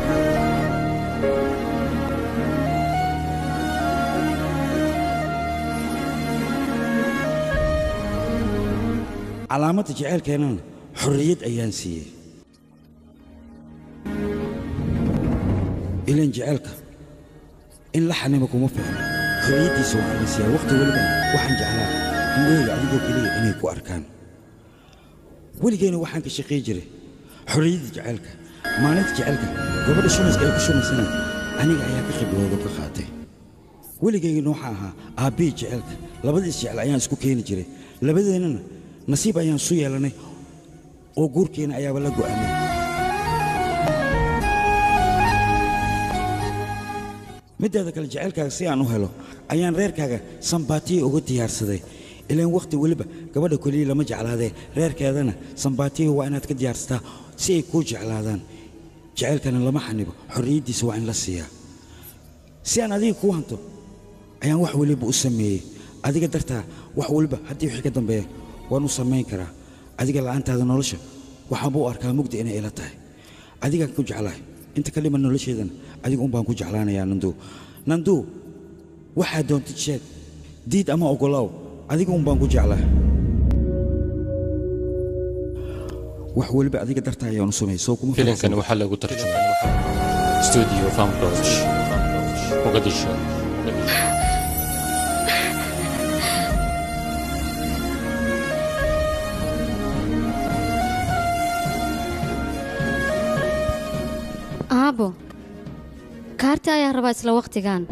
calaamadda jaceylkeennana xorriyad ayaan siiyey ilan jaceylka in la xanimo kuma fiicno xorriyaddiisa waxaa la siiyaa wakhti weliba waxaan jeclaa indhahayga adigoo keliya inay ku arkaan weligayna waxaan ka shaqay jiray xorriyadda jaceylka maalinta jaceylka gabadha shumayska ay ku shumaysana aniga ayaa ka khibroodo ka qaatay weligaygana waxaa ahaa aabbihii jaceylka labadiis jecel ayaan isku keeni jiray labadeennana nasiib ayaan isu yeelanay oo guurkeena ayaaba la go'aamay middeeda kale jaceylkaaga si aan u helo ayaan reerkaaga sambaatiya uga diyaarsaday ilaan wakhti weliba gabadha keliya lama jeclaadee reerkeedana sambaatiya waa inaad ka diyaarsataa si ay kuu jeclaadaan jaceylkana lama xanibo xorriyaddiisa waa in la siiyaa si aan adiga kuu hanto ayaan wax weliba u sameeyey adiga dartaa wax weliba haddii wixii ka dambeeya waan u samayn karaa adiga la'aantaada nolosha waxaan buu arkaa mugdi inay ila tahay adigaan ku jeclahay inta ka dhiman nolosheedana adiga un baan ku jeclaanayaa nanduu waxaad doontid sheeg diid ama ogolaaw adiga un baan ku jeclahay wax weliba adiga dartaa ayaan u sameeyey soo kuma filimkani waxaa lagu tarjumay studio Fanbroch Mogadishu aabo kaarti ayaa rabaa isla waqtigan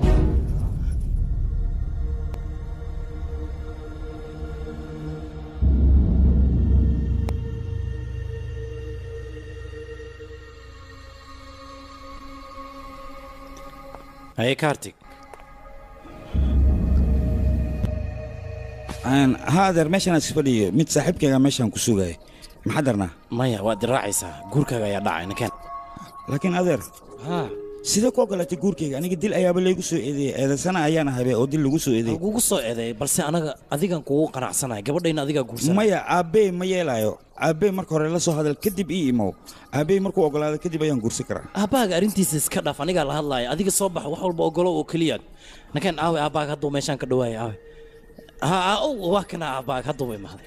haye kaartig ها أدر ماشي أنا سفلي مت صاحب كذا ماشي أنا كسوجي ما حضرنا مايا واد راعيسا جوركا يا داعي نكان لكن أدر ها sida ku ogolaatay guurkayga aniga dil ayaaba laygu soo eedeeyay eedaysana ayaan ahabe oo dil lagu soo eedeeyay kugu soo eedeeyay balse anaga adigan kugu qanacsanahay gabadhayna adiga guursanay maya aabe ma yeelayo aabe marka hore la soo hadal kadib ii imow aabe markuu ogolaado kadib ayaan guursan karaa aabaaga arrintiisa iska dhaaf aniga la hadlaaya adiga soo bax wax walba ogolo oo kaliya nakan aawe aabaaga hadduu meeshaan ka dhawaayay aawe waa kana aabaaga hadduu way mahday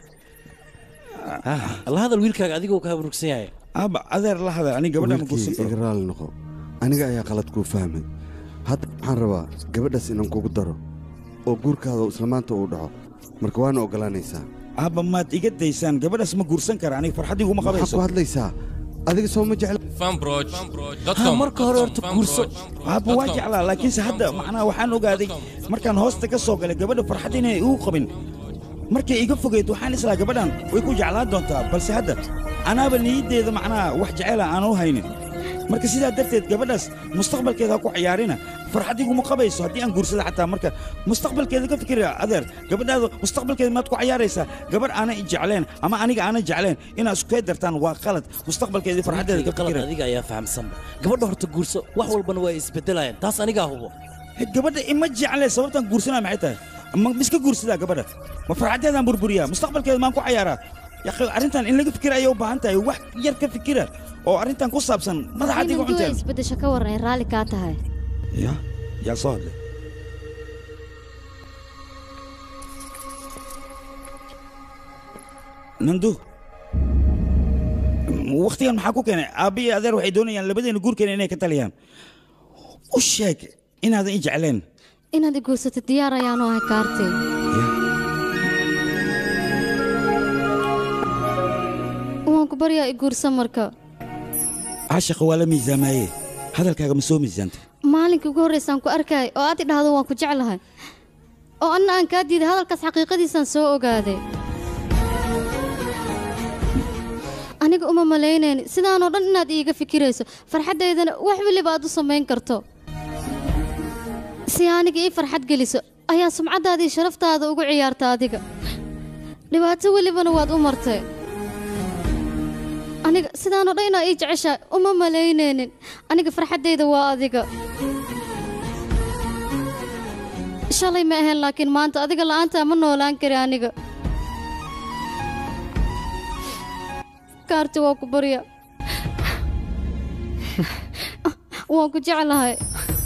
la hadal wiilkaaga adigoo kaa burugsan yahay aaba adeer la hadal aniga gabadha ma guursan karo igraal noqo aniga ayaa qalad kuu fahmay hadda waxaan rabaa gabadhaas inaan kugu daro oo guurkaada isla maanta uu dhaco marka waana ogolaanaysaa aabba maad iga daysaan gabadhaas ma guursan kara aniga farxaddiiguma qabayso maxaa ku hadlaysaa adiga soo ma jecla marka hore horta guurso aabba waa jeclaa laakiinse hadda macnaha waxaan ogaaday markaan hoosta ka soo galay gabadha farxad inay igu qabin markay iga fogeyd waxaan islaa gabadhan way ku jeclaan doontaa balse hadda anaaba niyaddeeda macnaha wax jecela aan u haynin marka sidaa darteed gabadhaas mustaqbalkeeda ku ciyaarina farxaddiguma qabayso haddii aan guursada xataa marka mustaqbalkeeda ka fikira adeer gabadhaada mustaqbalkeeda maad ku ciyaaraysaa gabadh aanay jecleen ama aniga aanay jecleen inaad isku dartaan waa qalad mustaqbalkeeda farxaddeeda ka fikira adiga ayaa fahamsanba gabadha horta guurso wax walbana waa isbedelayaan taas anigaa hubo gabadha ima jeclee sababtaan guursanaa maxay tahay ma iska guursadaa gabadha ma farxaddeedaan burburiyaa mustaqbalkeeda maan ku ciyaaraa arrintan in laga fikira ayay u baahan tahay wax yar ka fikira oo arrintan ku saabsan madaxa adiga cunteen isbedesho ka waran raalli ka tahay yaa soo hadlay nandu waqtigan maxaa ku keenay aabba iyo adeer waxay doonayaan labadeena guurkeena inay ka taliyaan u sheeg inaadan i jecleen inaad i guursatid diyaar ayaanu ahay kaarti waan ku baryaa i guursa marka caashaqa waa la miisaamaaye hadalkaaga ma soo miisaantay maalinkii ugu horraysaan ku arkay oo aad i dhahdo waan ku jeclahay oo anna aan kaa diiday hadalkaas xaqiiqadiisaan soo ogaaday aniga uma malaynayn sidaanoo dhan inaad iiga fikirayso farxaddaydana wax weliba aad u samayn karto si aniga ii farxad geliso ayaa sumcaddaadii sharaftaada ugu ciyaarta adiga dhibaato welibana waad u martay aniga sidaanoo dhan inaa ii jeceshaa uma malaynaynin aniga farxaddayda waa adiga shalay ma ahayn laakiin maanta adiga la'aanta ma noolaan kari aniga kaarti waa ku barya waan ku jeclahay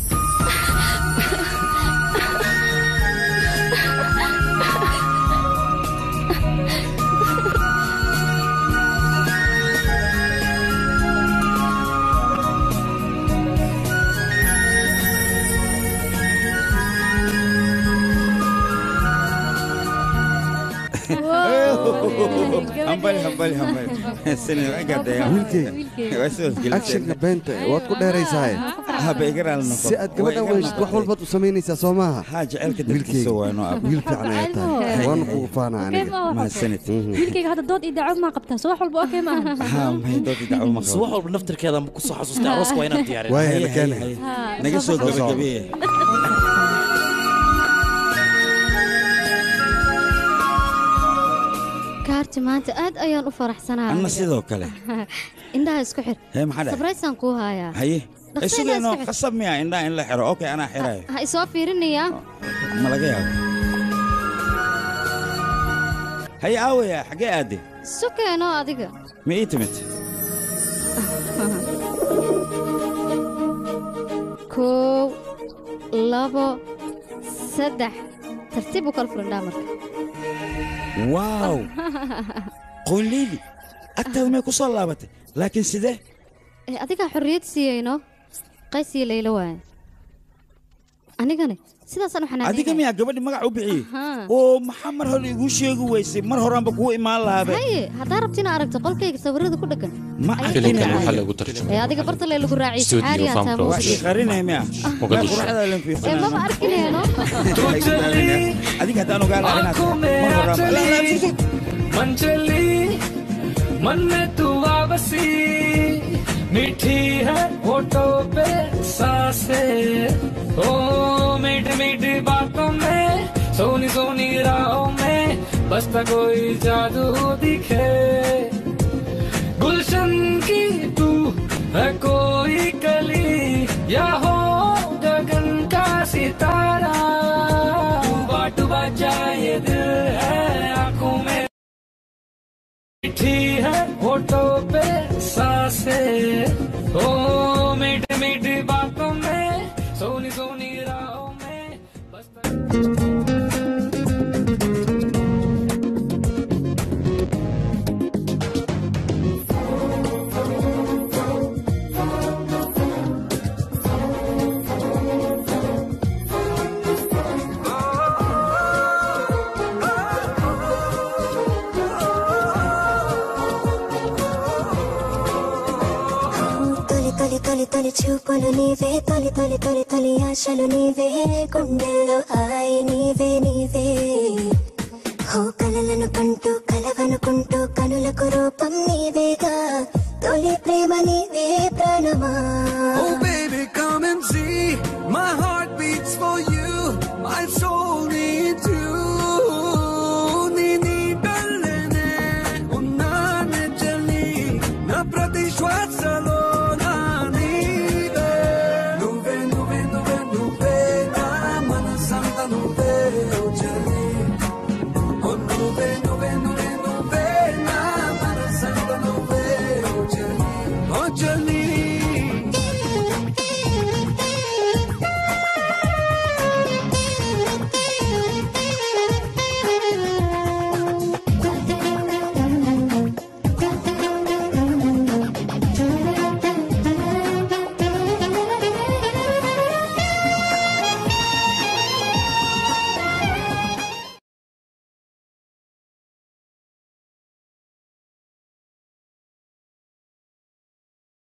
akshinka beenta waad ku dheeraysaa si aad gabadha weysid wax walbaad u samaynaysaa soo maaha wiil fiican ayaa tahay waana kugu faana aniga wiilkayga hadda dood iyo daacad maa qabtaa soo wax walba okey maaha wax walba naftirkeeda ku soo xasuustay arooska waa inaad diyaarisaa waaya lakaana naga soo gabagabeeye kaarti maanta aad ayaan u faraxsanahay anna sidoo kale indhaha isku xir maxaa sabraysaan kuu hayaa haye isugeenoo qasab miya indhaha in la xiro okay anaa xirayo ha isoo fiirinaya ma laga yaabo haye aawaya xaggee aadde sukeenoo adiga ma ii timid kow labo saddex tartiib u kala furin dhaamarka waaw qooleydi agtaada may ku soo laabatay laakiin sidee adigaa xorriyad siiyeyno qaysii layla waaya anigani sidaasaan u xanaanay adiga miyaa gabadhi magac u bixiyey oo maxaa mar hore iguu sheegi weysay mar horaanba kugu imaan lahaabe haye haddaa rabti inaa aragto qolkayga sawirada ku dheggan filimkan waxaa lagu tarjumay adiga barta lee lagu raaciyey studio wax ii qarinay miya maba arkinayno adiga haddaan ogaa lahaa मन चली मन में तू वापसी मीठी है होठों पे सांसें ओ मीठी मीठी बातों में सोनी सोनी राहों में बसता कोई जादू दिखे गुलशन की तू है कोई कली या हो गगन का सितारा डूबा जाए दिल है आंखों में मीठी है होठों पे सांसें ओ मीठी मीठी बातों में सोनी सोनी राहों में తొలి తొలి చూపులు నీవే తొలి తొలి తొలి తొలి ఆశలు నీవే గుండెల్లో హాయి నీవే నీవే హో కలలను కంటూ కలవనుకుంటూ కనులకు రూపం నీవేగా తొలి ప్రేమ నీవే ప్రాణమా Oh baby come and see my heart beats for you my soul